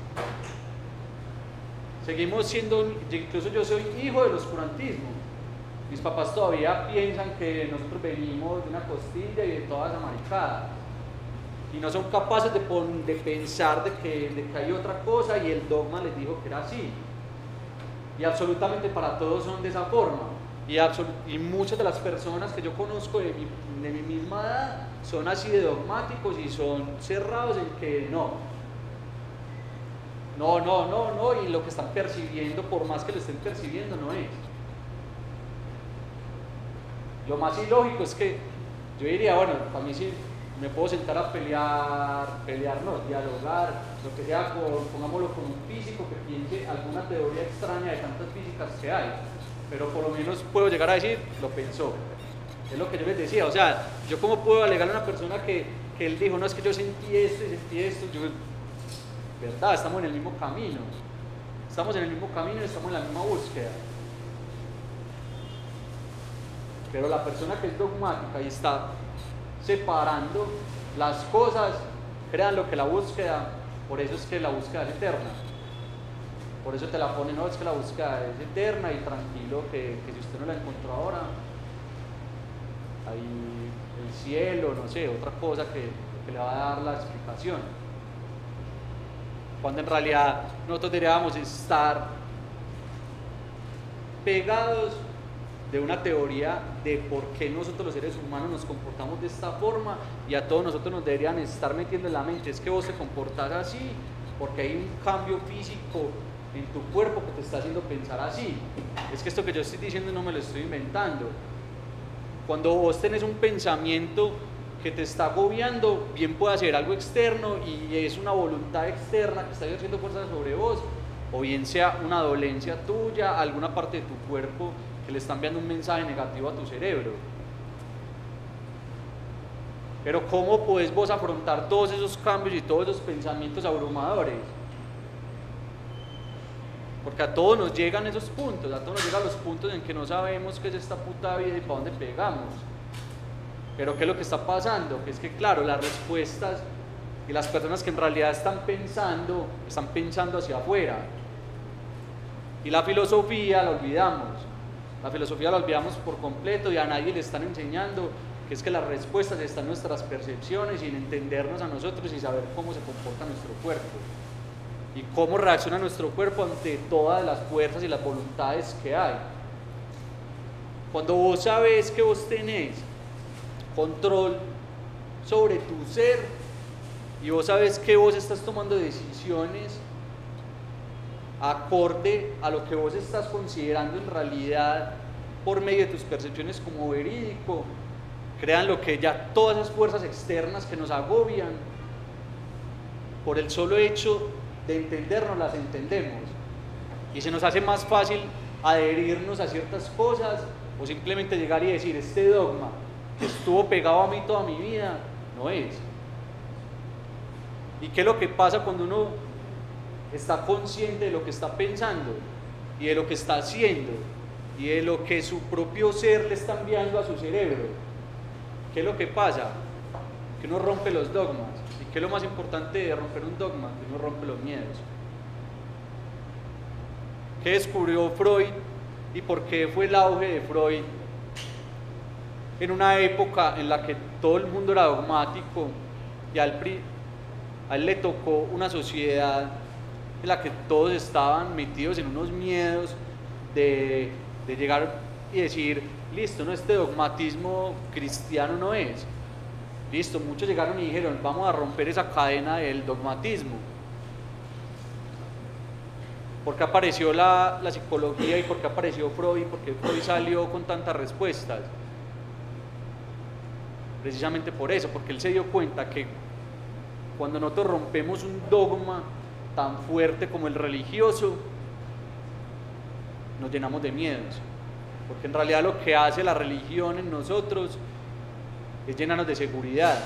Seguimos siendo, incluso yo soy hijo del oscurantismo. Mis papás todavía piensan que nosotros venimos de una costilla y de toda esa maricada. Y no son capaces de, pon, de pensar de que, de que hay otra cosa y el dogma les dijo que era así. Y absolutamente para todos son de esa forma. Y, y muchas de las personas que yo conozco de mi, de mi misma edad son así de dogmáticos y son cerrados en que no. No, no, no, no, y lo que están percibiendo, por más que lo estén percibiendo, no es. Lo más ilógico es que yo diría, bueno, para mí sí me puedo sentar a pelear, pelearnos, dialogar, lo que sea, con, pongámoslo con un físico que piense alguna teoría extraña de tantas físicas que hay, pero por lo menos puedo llegar a decir, lo pensó. Es lo que yo les decía, o sea, yo cómo puedo alegar a una persona que, que él dijo, no, es que yo sentí esto y sentí esto, yo, verdad, estamos en el mismo camino, estamos en el mismo camino y estamos en la misma búsqueda. Pero la persona que es dogmática y está separando las cosas, crean lo que la búsqueda, por eso es que la búsqueda es eterna. Por eso te la ponen, no, es que la búsqueda es eterna y tranquilo, que, que si usted no la encontró ahora, hay el cielo, no sé, otra cosa que, que le va a dar la explicación. Cuando en realidad nosotros deberíamos estar pegados de una teoría de por qué nosotros los seres humanos nos comportamos de esta forma, y a todos nosotros nos deberían estar metiendo en la mente, es que vos te comportás así porque hay un cambio físico en tu cuerpo que te está haciendo pensar así. Es que esto que yo estoy diciendo no me lo estoy inventando. Cuando vos tenés un pensamiento que te está agobiando, bien puede ser algo externo y es una voluntad externa que está ejerciendo fuerza sobre vos, o bien sea una dolencia tuya, alguna parte de tu cuerpo que le está enviando un mensaje negativo a tu cerebro. Pero ¿cómo podés vos afrontar todos esos cambios y todos esos pensamientos abrumadores? Porque a todos nos llegan esos puntos, a todos nos llegan los puntos en que no sabemos qué es esta puta vida y para dónde pegamos. Pero ¿qué es lo que está pasando? Que es que, claro, las respuestas y las personas que en realidad están pensando, están pensando hacia afuera. Y la filosofía la olvidamos. La filosofía la olvidamos por completo y a nadie le están enseñando que es que las respuestas están en nuestras percepciones y en entendernos a nosotros y saber cómo se comporta nuestro cuerpo y cómo reacciona nuestro cuerpo ante todas las fuerzas y las voluntades que hay. Cuando vos sabes que vos tenés control sobre tu ser y vos sabes que vos estás tomando decisiones acorde a lo que vos estás considerando en realidad por medio de tus percepciones como verídico, crean lo que ya todas esas fuerzas externas que nos agobian por el solo hecho de entendernos las entendemos. Y se nos hace más fácil adherirnos a ciertas cosas o simplemente llegar y decir, este dogma que estuvo pegado a mí toda mi vida, no es. ¿Y qué es lo que pasa cuando uno está consciente de lo que está pensando y de lo que está haciendo y de lo que su propio ser le está enviando a su cerebro? ¿Qué es lo que pasa? Que uno rompe los dogmas. ¿Y qué es lo más importante de romper un dogma? Que uno rompe los miedos. ¿Qué descubrió Freud y por qué fue el auge de Freud en una época en la que todo el mundo era dogmático y al pri a él le tocó una sociedad en la que todos estaban metidos en unos miedos de, de llegar y decir, listo, no, este dogmatismo cristiano no es. Listo, muchos llegaron y dijeron, vamos a romper esa cadena del dogmatismo. ¿Por qué apareció la, la psicología y por qué apareció Freud? ¿Por qué Freud salió con tantas respuestas? Precisamente por eso, porque él se dio cuenta que cuando nosotros rompemos un dogma tan fuerte como el religioso, nos llenamos de miedos, porque en realidad lo que hace la religión en nosotros es llenarnos de seguridad,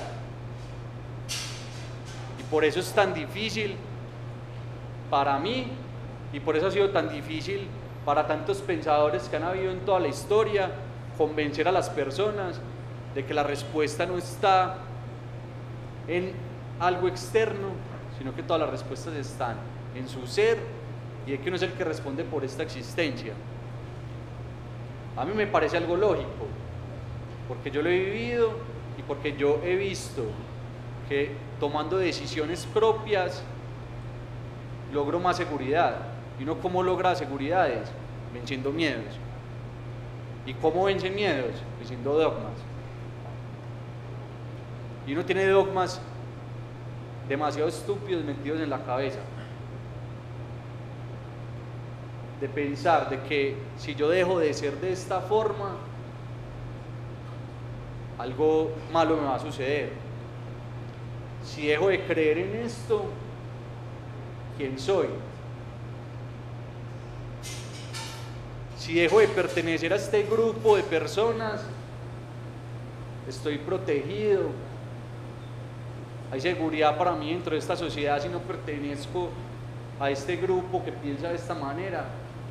y por eso es tan difícil para mí, y por eso ha sido tan difícil para tantos pensadores que han habido en toda la historia, convencer a las personas de que la respuesta no está en algo externo, sino que todas las respuestas están en su ser y de que uno es el que responde por esta existencia. A mí me parece algo lógico, porque yo lo he vivido y porque yo he visto que tomando decisiones propias logro más seguridad. ¿Y uno cómo logra seguridades? Venciendo miedos. ¿Y cómo vence miedos? Venciendo dogmas. Y uno tiene dogmas demasiado estúpidos metidos en la cabeza, de pensar de que si yo dejo de ser de esta forma, algo malo me va a suceder. Si dejo de creer en esto, ¿quién soy? Si dejo de pertenecer a este grupo de personas, estoy protegido. Hay seguridad para mí dentro de esta sociedad si no pertenezco a este grupo que piensa de esta manera.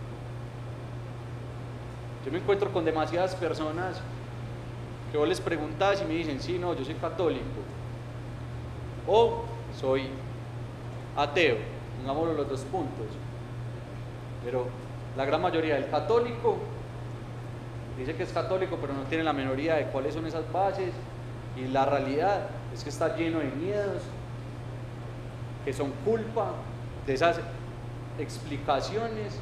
Yo me encuentro con demasiadas personas que vos les preguntás y me dicen, sí, no, yo soy católico o soy ateo, pongámoslo los dos puntos. Pero la gran mayoría del católico dice que es católico, pero no tiene la menor idea de cuáles son esas bases, y la realidad es que está lleno de miedos que son culpa de esas explicaciones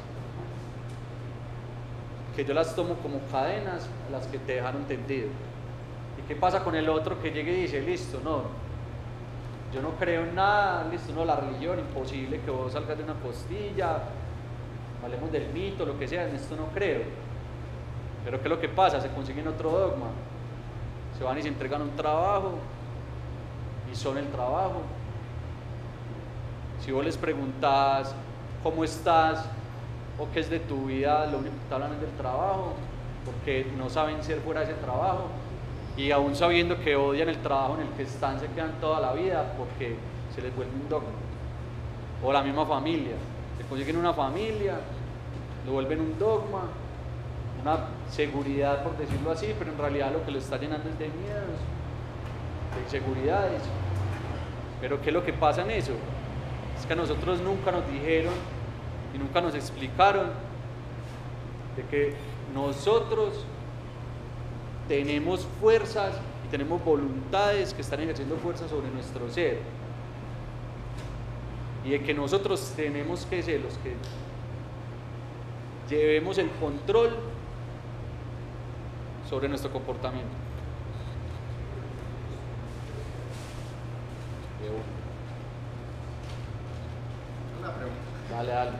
que yo las tomo como cadenas a las que te dejaron tendido. ¿Y qué pasa con el otro que llegue y dice, listo, no, yo no creo en nada, listo, no, la religión, imposible que vos salgas de una costilla, hablemos del mito, lo que sea, en esto no creo? Pero ¿qué es lo que pasa? Se consiguen otro dogma, se van y se entregan un trabajo y son el trabajo. Si vos les preguntás cómo estás o qué es de tu vida, lo único que te hablan es del trabajo, porque no saben ser fuera de ese trabajo, y aún sabiendo que odian el trabajo en el que están, se quedan toda la vida porque se les vuelve un dogma. O la misma familia, se consiguen una familia, lo vuelven un dogma, una seguridad, por decirlo así, pero en realidad lo que lo está llenando es de miedos, de inseguridades. Pero ¿qué es lo que pasa en eso? Es que a nosotros nunca nos dijeron y nunca nos explicaron de que nosotros tenemos fuerzas y tenemos voluntades que están ejerciendo fuerza sobre nuestro ser, y de que nosotros tenemos que ser los que llevemos el control sobre nuestro comportamiento. Una pregunta. Dale, dale.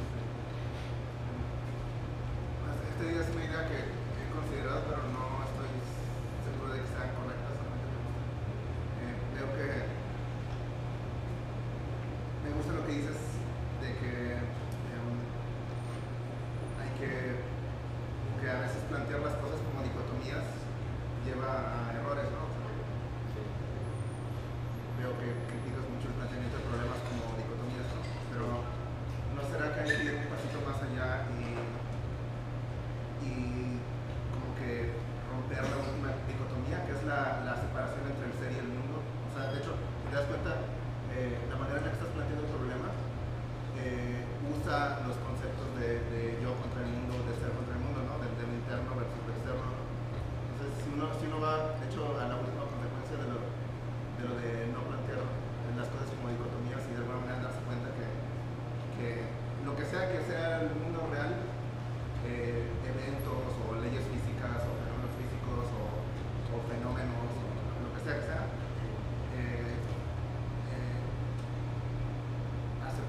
Este día es una idea que he considerado, pero no estoy seguro de que sean correctas. Eh, veo que me gusta lo que dices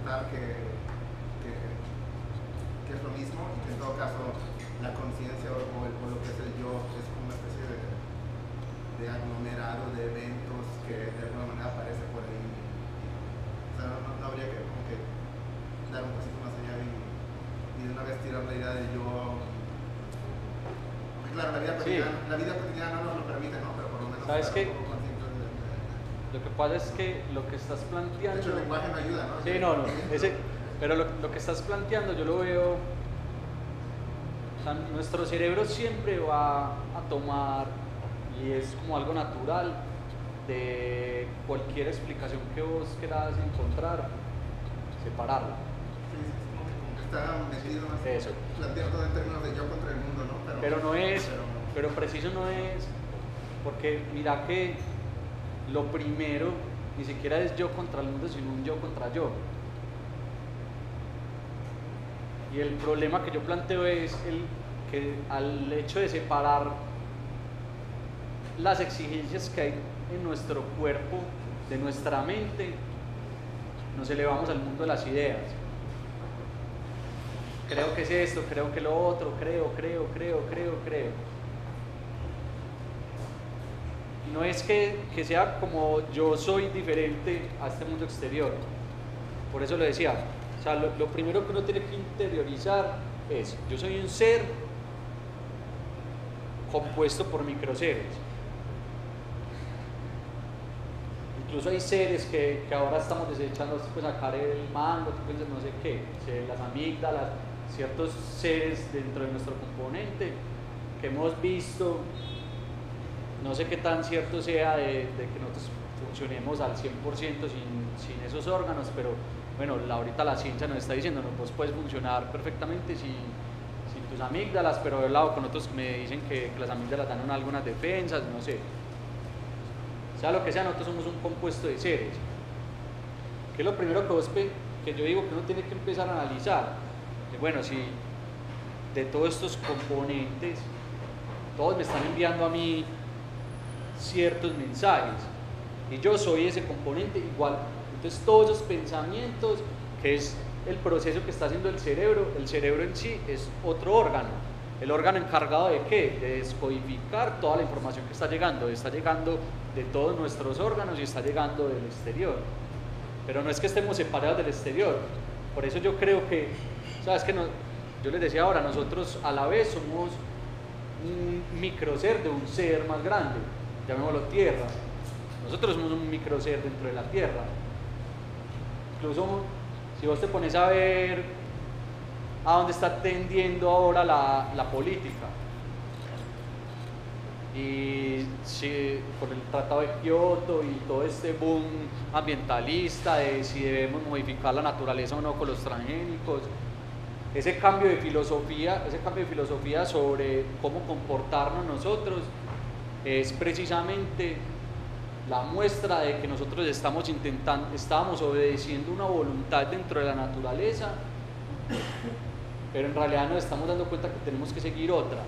argumentar que, que, que es lo mismo y que en todo caso la conciencia o, o, o lo que es el yo es como una especie de, de aglomerado de eventos que de alguna manera aparece por ahí. O sea, no, no habría que, como que dar un pasito más allá y, y de una vez tirar la idea de yo. Porque claro, la vida cotidiana, sí. la vida cotidiana no nos lo permite, ¿no? Pero por lo menos ¿sabes qué? un poco conscientes de, de, de... Lo que pasa es que lo que estás planteando... De hecho, el lenguaje no ayuda, ¿no? Sí, no, no. Ese, pero lo, lo que estás planteando yo lo veo... O sea, nuestro cerebro siempre va a tomar, y es como algo natural, de cualquier explicación que vos quieras encontrar, separarla. Sí, sí, sí, como que está metido más eso. Plantear todo en términos de yo contra el mundo, ¿no? Pero, pero no es, pero, pero preciso no es, porque mira que lo primero ni siquiera es yo contra el mundo, sino un yo contra yo. Y el problema que yo planteo es el que al hecho de separar las exigencias que hay en nuestro cuerpo, de nuestra mente, nos elevamos al mundo de las ideas. Creo que es esto, creo que lo otro, creo, creo, creo, creo, creo. Y no es que, que sea como yo soy diferente a este mundo exterior. Por eso lo decía. O sea, lo, lo primero que uno tiene que interiorizar es, yo soy un ser compuesto por microseres. Incluso hay seres que, que ahora estamos desechando, pues sacar el mango, no sé qué, las amígdalas, ciertos seres dentro de nuestro componente que hemos visto, no sé qué tan cierto sea de, de que nosotros funcionemos al cien por ciento sin, sin esos órganos, pero bueno, la, ahorita la ciencia nos está diciendo, no, vos puedes funcionar perfectamente sin, sin tus amígdalas, pero he hablado con otros que me dicen que, que las amígdalas dan algunas defensas, no sé. Sea lo que sea, nosotros somos un compuesto de seres. ¿Qué es lo primero que, vos, que yo digo que uno tiene que empezar a analizar? Que bueno, si de todos estos componentes, todos me están enviando a mí ciertos mensajes, y yo soy ese componente igual. Entonces todos esos pensamientos, que es el proceso que está haciendo el cerebro, el cerebro en sí es otro órgano. ¿El órgano encargado de qué? De descodificar toda la información que está llegando. Está llegando de todos nuestros órganos y está llegando del exterior. Pero no es que estemos separados del exterior. Por eso yo creo que, ¿sabes qué? No, yo les decía ahora, nosotros a la vez somos un microser de un ser más grande, llamémoslo Tierra. Nosotros somos un microser dentro de la Tierra. Incluso si vos te pones a ver a dónde está tendiendo ahora la, la política, y si, con el Tratado de Kioto y todo este boom ambientalista de si debemos modificar la naturaleza o no con los transgénicos, ese cambio de filosofía, ese cambio de filosofía sobre cómo comportarnos nosotros es precisamente la muestra de que nosotros estamos intentando, estábamos obedeciendo una voluntad dentro de la naturaleza, pero en realidad nos estamos dando cuenta que tenemos que seguir otra.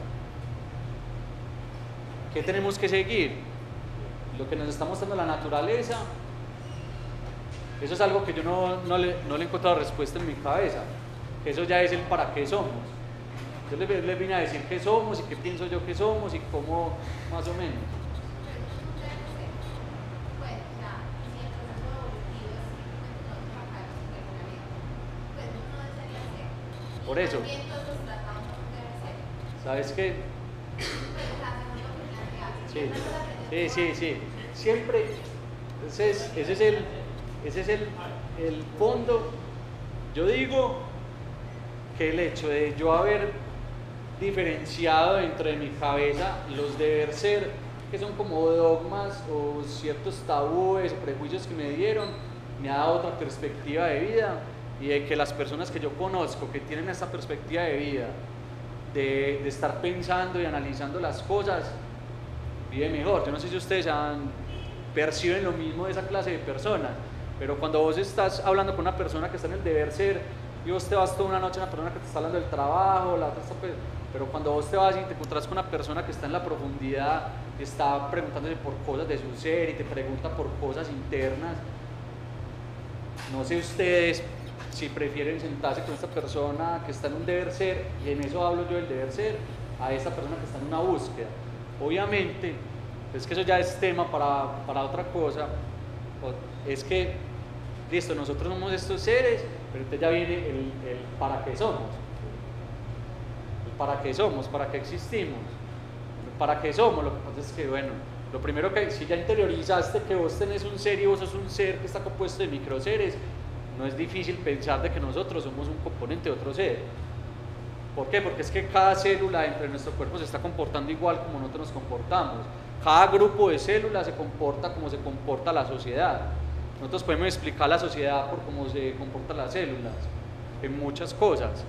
¿Qué tenemos que seguir? Lo que nos está mostrando la naturaleza. Eso es algo que yo no, no, le, no le he encontrado respuesta en mi cabeza. Eso ya es el para qué somos. Yo les, les vine a decir qué somos y qué pienso yo que somos y cómo más o menos. Por eso, ¿sabes qué? Sí, sí, sí, sí. Siempre, ese es, ese es, el, ese es el, el fondo. Yo digo que el hecho de yo haber diferenciado dentro de mi cabeza los deber ser, que son como dogmas o ciertos tabúes o prejuicios que me dieron, me ha dado otra perspectiva de vida. Y de que las personas que yo conozco que tienen esta perspectiva de vida, de, de estar pensando y analizando las cosas, viven mejor. Yo no sé si ustedes han, perciben lo mismo de esa clase de personas, pero cuando vos estás hablando con una persona que está en el deber ser y vos te vas toda una noche a una persona que te está hablando del trabajo, la otra está, pero cuando vos te vas y te encontrás con una persona que está en la profundidad, que está preguntándose por cosas de su ser y te pregunta por cosas internas, no sé ustedes, si prefieren sentarse con esta persona que está en un deber ser, y en eso hablo yo del deber ser, a esta persona que está en una búsqueda. Obviamente, es que eso ya es tema para, para otra cosa, es que, listo, nosotros somos estos seres, pero entonces ya viene el, el para qué somos, el para qué somos, para qué existimos, para qué somos. Lo que pasa es que, bueno, lo primero que, si ya interiorizaste que vos tenés un ser y vos sos un ser que está compuesto de microseres, no es difícil pensar de que nosotros somos un componente de otro ser. ¿Por qué? Porque es que cada célula dentro de nuestro cuerpo se está comportando igual como nosotros nos comportamos. Cada grupo de células se comporta como se comporta la sociedad. Nosotros podemos explicar la sociedad por cómo se comportan las células, en muchas cosas.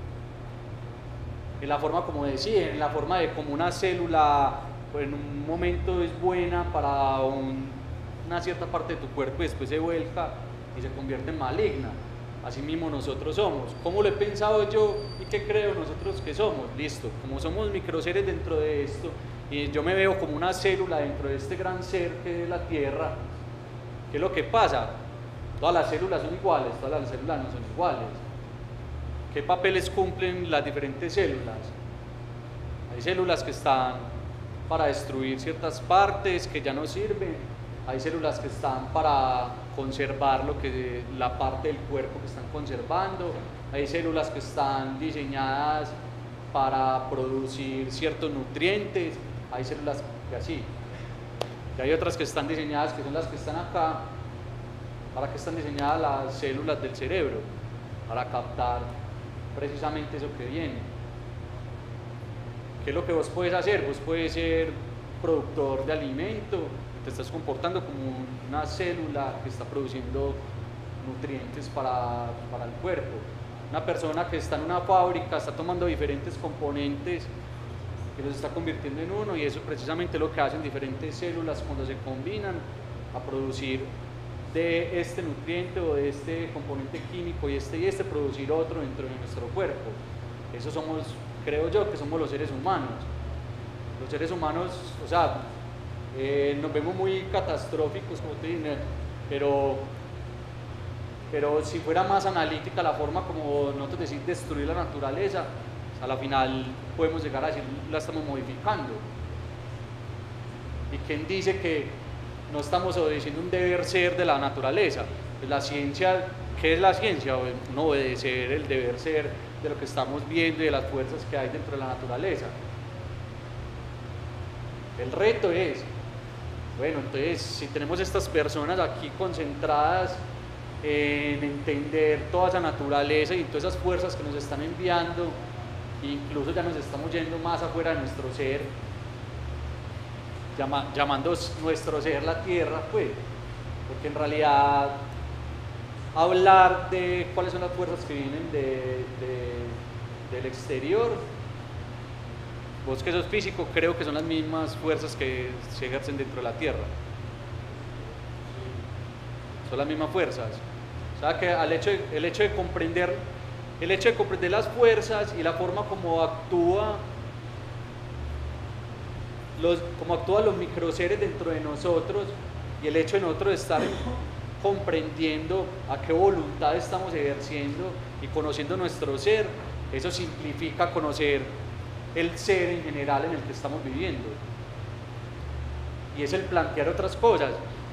En la forma como deciden, en la forma de cómo una célula pues, en un momento es buena para un, una cierta parte de tu cuerpo y después se vuelca y se convierte en maligna. Así mismo nosotros somos. ¿Cómo lo he pensado yo y qué creo nosotros que somos? Listo, como somos microseres dentro de esto y yo me veo como una célula dentro de este gran ser que es la Tierra, ¿qué es lo que pasa? Todas las células son iguales, todas las células no son iguales. ¿Qué papeles cumplen las diferentes células? Hay células que están para destruir ciertas partes que ya no sirven, hay células que están para conservar lo que, la parte del cuerpo que están conservando, hay células que están diseñadas para producir ciertos nutrientes, hay células que así, y hay otras que están diseñadas, que son las que están acá. ¿Para qué están diseñadas las células del cerebro? Para captar precisamente eso que viene. ¿Qué es lo que vos puedes hacer? Vos puedes ser productor de alimento, te estás comportando como una célula que está produciendo nutrientes para, para el cuerpo. Una persona que está en una fábrica está tomando diferentes componentes que los está convirtiendo en uno, y eso es precisamente lo que hacen diferentes células cuando se combinan a producir de este nutriente o de este componente químico y este y este producir otro dentro de nuestro cuerpo. Eso somos, creo yo, que somos los seres humanos. Los seres humanos, o sea, eh, nos vemos muy catastróficos, como te dije, pero, pero si fuera más analítica la forma como nosotros decimos destruir la naturaleza, a la final podemos llegar a decir la estamos modificando. ¿Y quién dice que no estamos obedeciendo un deber ser de la naturaleza? Pues la ciencia, ¿qué es la ciencia? No obedecer el deber ser de lo que estamos viendo y de las fuerzas que hay dentro de la naturaleza. El reto es, bueno, entonces si tenemos estas personas aquí concentradas en entender toda esa naturaleza y todas esas fuerzas que nos están enviando, incluso ya nos estamos yendo más afuera de nuestro ser, llama, llamando nuestro ser la Tierra, pues, porque en realidad hablar de cuáles son las fuerzas que vienen de, de, del exterior, vos que sos físico, creo que son las mismas fuerzas que se ejercen dentro de la Tierra. Son las mismas fuerzas. O sea que al hecho de, el hecho de comprender el hecho de comprender las fuerzas y la forma como actúa los, como actúan los microseres dentro de nosotros, y el hecho de nosotros estar comprendiendo a qué voluntad estamos ejerciendo y conociendo nuestro ser, eso simplifica conocer el ser en general en el que estamos viviendo, y es el plantear otras cosas.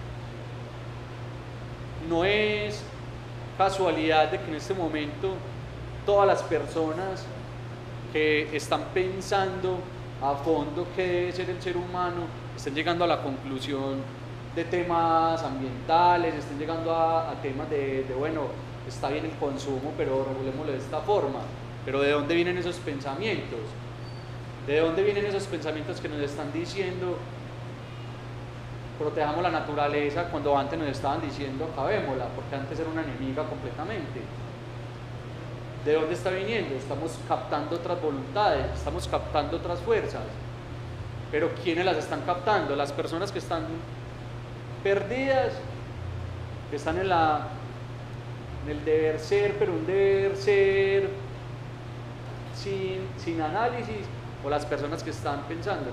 No es casualidad de que en este momento todas las personas que están pensando a fondo qué debe ser el ser humano estén llegando a la conclusión de temas ambientales, estén llegando a, a temas de, de, bueno, está bien el consumo, pero regulémoslo de esta forma. Pero ¿de dónde vienen esos pensamientos? ¿De dónde vienen esos pensamientos que nos están diciendo protejamos la naturaleza cuando antes nos estaban diciendo acabémosla, porque antes era una enemiga completamente? ¿De dónde está viniendo? Estamos captando otras voluntades, estamos captando otras fuerzas. Pero ¿quiénes las están captando? Las personas que están perdidas, que están en, la, en el deber ser, pero un deber ser sin, sin análisis, o las personas que están pensándolo.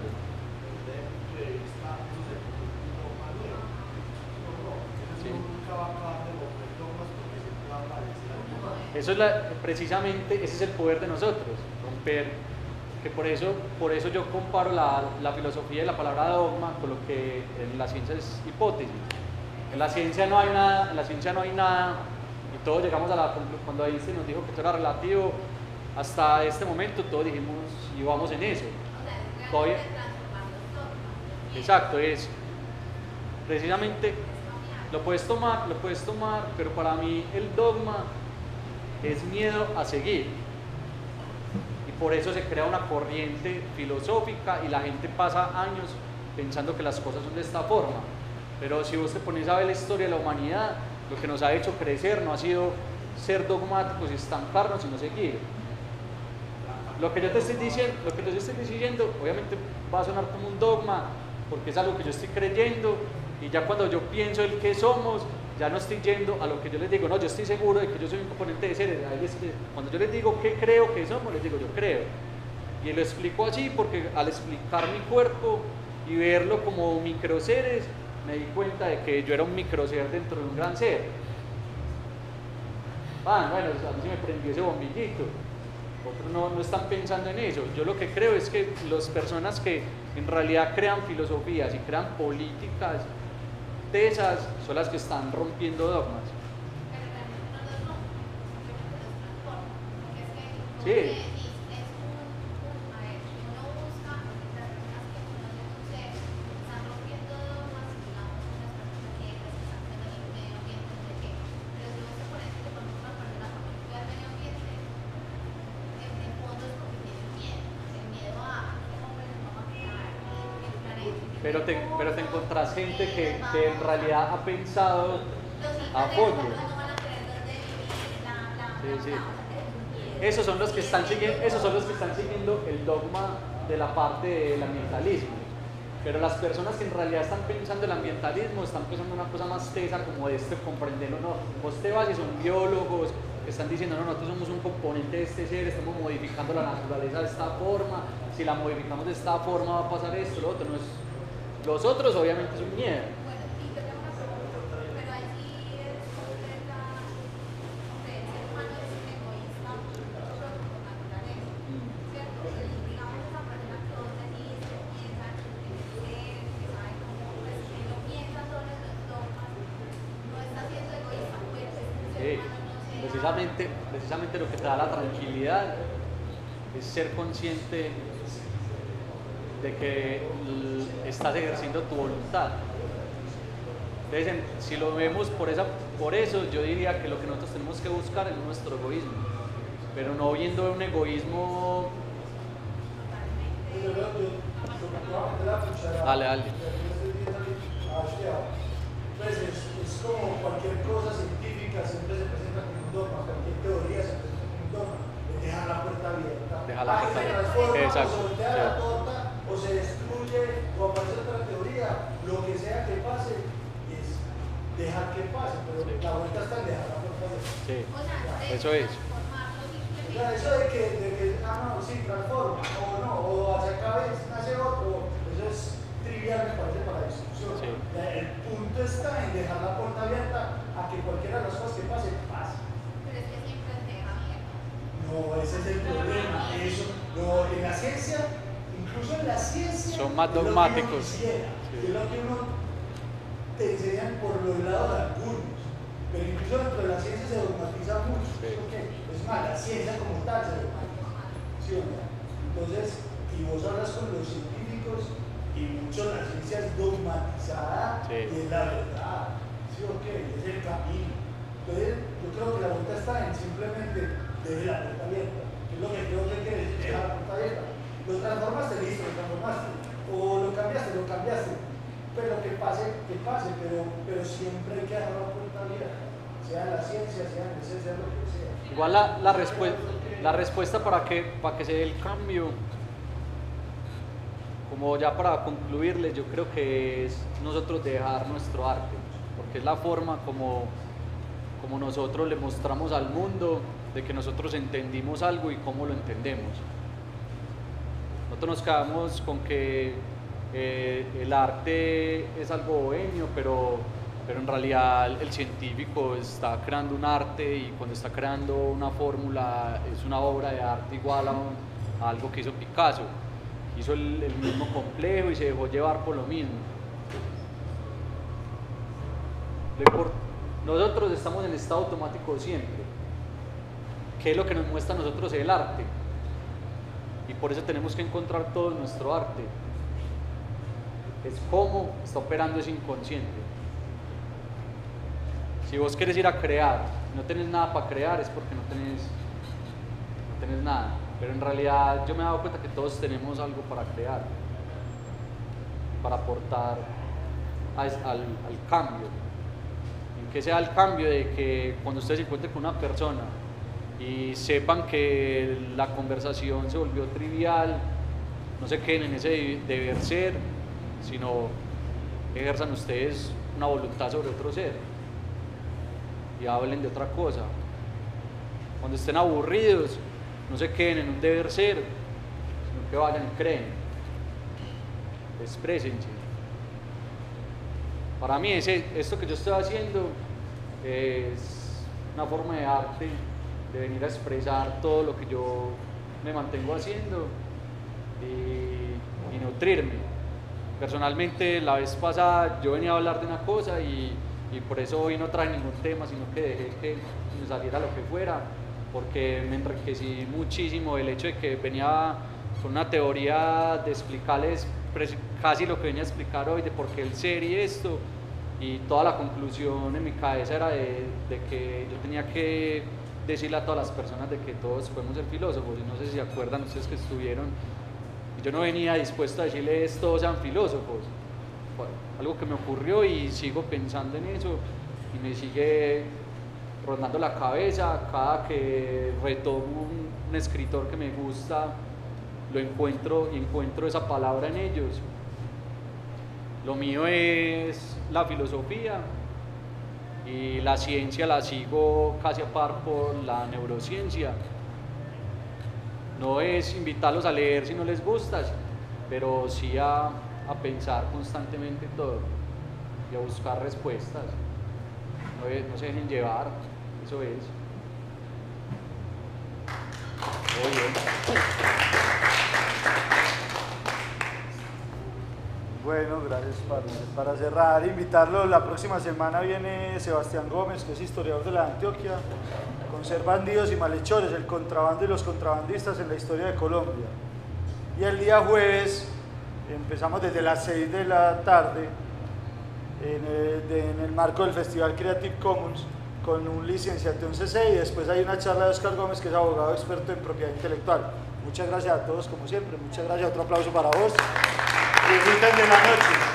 Sí. Eso es la, precisamente, ese es el poder de nosotros, romper, que por eso, por eso yo comparo la, la filosofía y la palabra dogma con lo que en la ciencia es hipótesis. En la ciencia no hay nada, en la ciencia no hay nada, y todos llegamos a la conclusión, cuando Einstein nos dijo que esto era relativo, hasta este momento todos dijimos y vamos en eso. Todavía, exacto, es precisamente lo puedes tomar, lo puedes tomar, pero para mí el dogma es miedo a seguir. Y por eso se crea una corriente filosófica y la gente pasa años pensando que las cosas son de esta forma. Pero si vos te pones a ver la historia de la humanidad, lo que nos ha hecho crecer no ha sido ser dogmáticos y estancarnos, sino seguir. Lo que yo te estoy diciendo, lo que yo te estoy diciendo, obviamente va a sonar como un dogma, porque es algo que yo estoy creyendo, y ya cuando yo pienso el que somos, ya no estoy yendo a lo que yo les digo, no, yo estoy seguro de que yo soy un componente de seres. Cuando yo les digo qué creo que somos, les digo yo creo. Y lo explico así porque al explicar mi cuerpo y verlo como microseres, me di cuenta de que yo era un microser dentro de un gran ser. Ah, bueno, a mí se me prendió ese bombillito. Otros no, no están pensando en eso. Yo lo que creo es que las personas que en realidad crean filosofías y crean políticas tesas son las que están rompiendo dogmas. Sí. Pero te, pero te encontrás gente que, que en realidad ha pensado a fondo. Sí, sí. Esos son los que están siguiendo, esos son los que están siguiendo el dogma de la parte del ambientalismo. Pero las personas que en realidad están pensando el ambientalismo están pensando una cosa más tesa como este, comprenderlo, no. Vos te vas y son biólogos que están diciendo, no, nosotros somos un componente de este ser, estamos modificando la naturaleza de esta forma, si la modificamos de esta forma va a pasar esto, lo otro, no es. Los otros obviamente es un miedo. Bueno, y yo tengo una pregunta, pero ahí sí es completa, hombre, el ser humano es un egoísta, yo creo que por naturaleza, ¿cierto? Digamos esa persona que vos decís, que piensa que tiene que ser, que sabe cómo, pues que no piensa solo en los dogmas, no está siendo egoísta, pues el ser humano no sea... Precisamente, precisamente lo que te da la tranquilidad es ser consciente de que estás ejerciendo tu voluntad. Entonces, si lo vemos por, esa, por eso, yo diría que lo que nosotros tenemos que buscar es nuestro egoísmo, pero no viendo un egoísmo... Dale, dale. Pues es, es como cualquier cosa científica, siempre se presenta como un dogma, cualquier teoría se presenta como un dogma, dejar la puerta abierta. Dejar la puerta abierta. Exacto. O se voltea la torta, o se destruye, o aparece otra teoría, lo que sea que pase, es dejar que pase, pero sí. La vuelta está en dejar la puerta abierta. Sí, O sea, eso es. O sea, eso de que, de que, ah, no, sí, transforma, o no, o hacia acá vez nace otro, eso es trivial, me parece, para la discusión. Sí. El punto está en dejar la puerta abierta a que cualquiera de las cosas que pase, pase. Pero es que siempre se deja abierta. No, ese es el problema. Eso, no, en la ciencia, incluso en la ciencia, son más es lo que uno dogmáticos. quisiera, Sí. es lo que uno te enseñan por los lados de algunos. Pero incluso dentro de la ciencia se dogmatiza mucho. Sí. Okay. Es más, la ciencia como tal se dogmatiza. ¿Sí o no? Entonces, y vos hablas con los científicos y mucho la ciencia es dogmatizada sí. Y es la verdad. ¿Sí o qué? Es el camino. Entonces, yo creo que la vuelta está en simplemente dejar la puerta abierta. Que es lo que creo que hay que decir, dejar la puerta abierta. Lo transformaste, listo, lo transformaste. O lo cambiaste, lo cambiaste. Pero que pase, que pase, pero, pero siempre hay que dejar la puerta abierta. Sea la ciencia, sea en esencia, sea lo que sea. Igual la, la, respu la respuesta para que, para que se dé el cambio, como ya para concluirles, yo creo que es nosotros dejar nuestro arte, porque es la forma como, como nosotros le mostramos al mundo de que nosotros entendimos algo y cómo lo entendemos. Nosotros nos quedamos con que eh, el arte es algo bohemio, pero pero en realidad el científico está creando un arte y cuando está creando una fórmula es una obra de arte igual a, un, a algo que hizo Picasso. Hizo el, el mismo complejo y se dejó llevar por lo mismo. Nosotros estamos en estado automático siempre. ¿Qué es lo que nos muestra a nosotros el arte? Y por eso tenemos que encontrar todo nuestro arte. Es cómo está operando ese inconsciente. Si vos querés ir a crear, no tenés nada para crear, es porque no tenés, no tenés nada. Pero en realidad yo me he dado cuenta que todos tenemos algo para crear, para aportar al, al, al cambio. En que sea el cambio de que cuando ustedes se encuentren con una persona y sepan que la conversación se volvió trivial, no se queden en ese deber ser, sino ejerzan ustedes una voluntad sobre otro ser y hablen de otra cosa. Cuando estén aburridos, no se queden en un deber ser, sino que vayan y creen, exprésense. Para mí ese, esto que yo estoy haciendo es una forma de arte, de venir a expresar todo lo que yo me mantengo haciendo y, y nutrirme. Personalmente la vez pasada yo venía a hablar de una cosa y, y por eso hoy no traje ningún tema, sino que dejé que me saliera lo que fuera, porque me enriquecí muchísimo el hecho de que venía con una teoría de explicarles casi lo que venía a explicar hoy, de por qué el ser y esto, y toda la conclusión en mi cabeza era de, de que yo tenía que decirle a todas las personas de que todos podemos ser filósofos, y no sé si se acuerdan ustedes que estuvieron, y yo no venía dispuesto a decirles todos sean filósofos, bueno, algo que me ocurrió y sigo pensando en eso y me sigue rondando la cabeza cada que retomo un, un escritor que me gusta, lo encuentro y encuentro esa palabra en ellos. Lo mío es la filosofía y la ciencia la sigo casi a par por la neurociencia. No es invitarlos a leer si no les gusta, pero sí a, a pensar constantemente todo y a buscar respuestas. No, es, no se dejen llevar, eso es. Muy bien. Bueno, gracias, parce. Para cerrar, invitarlo, la próxima semana viene Sebastián Gómez, que es historiador de la Antioquia, con Ser bandidos y malhechores, el contrabando y los contrabandistas en la historia de Colombia. Y el día jueves empezamos desde las seis de la tarde en el, de, en el marco del Festival Creative Commons con un licenciado en C C y después hay una charla de Oscar Gómez, que es abogado experto en propiedad intelectual. Muchas gracias a todos, como siempre. Muchas gracias. Otro aplauso para vos. Disfruten de la noche.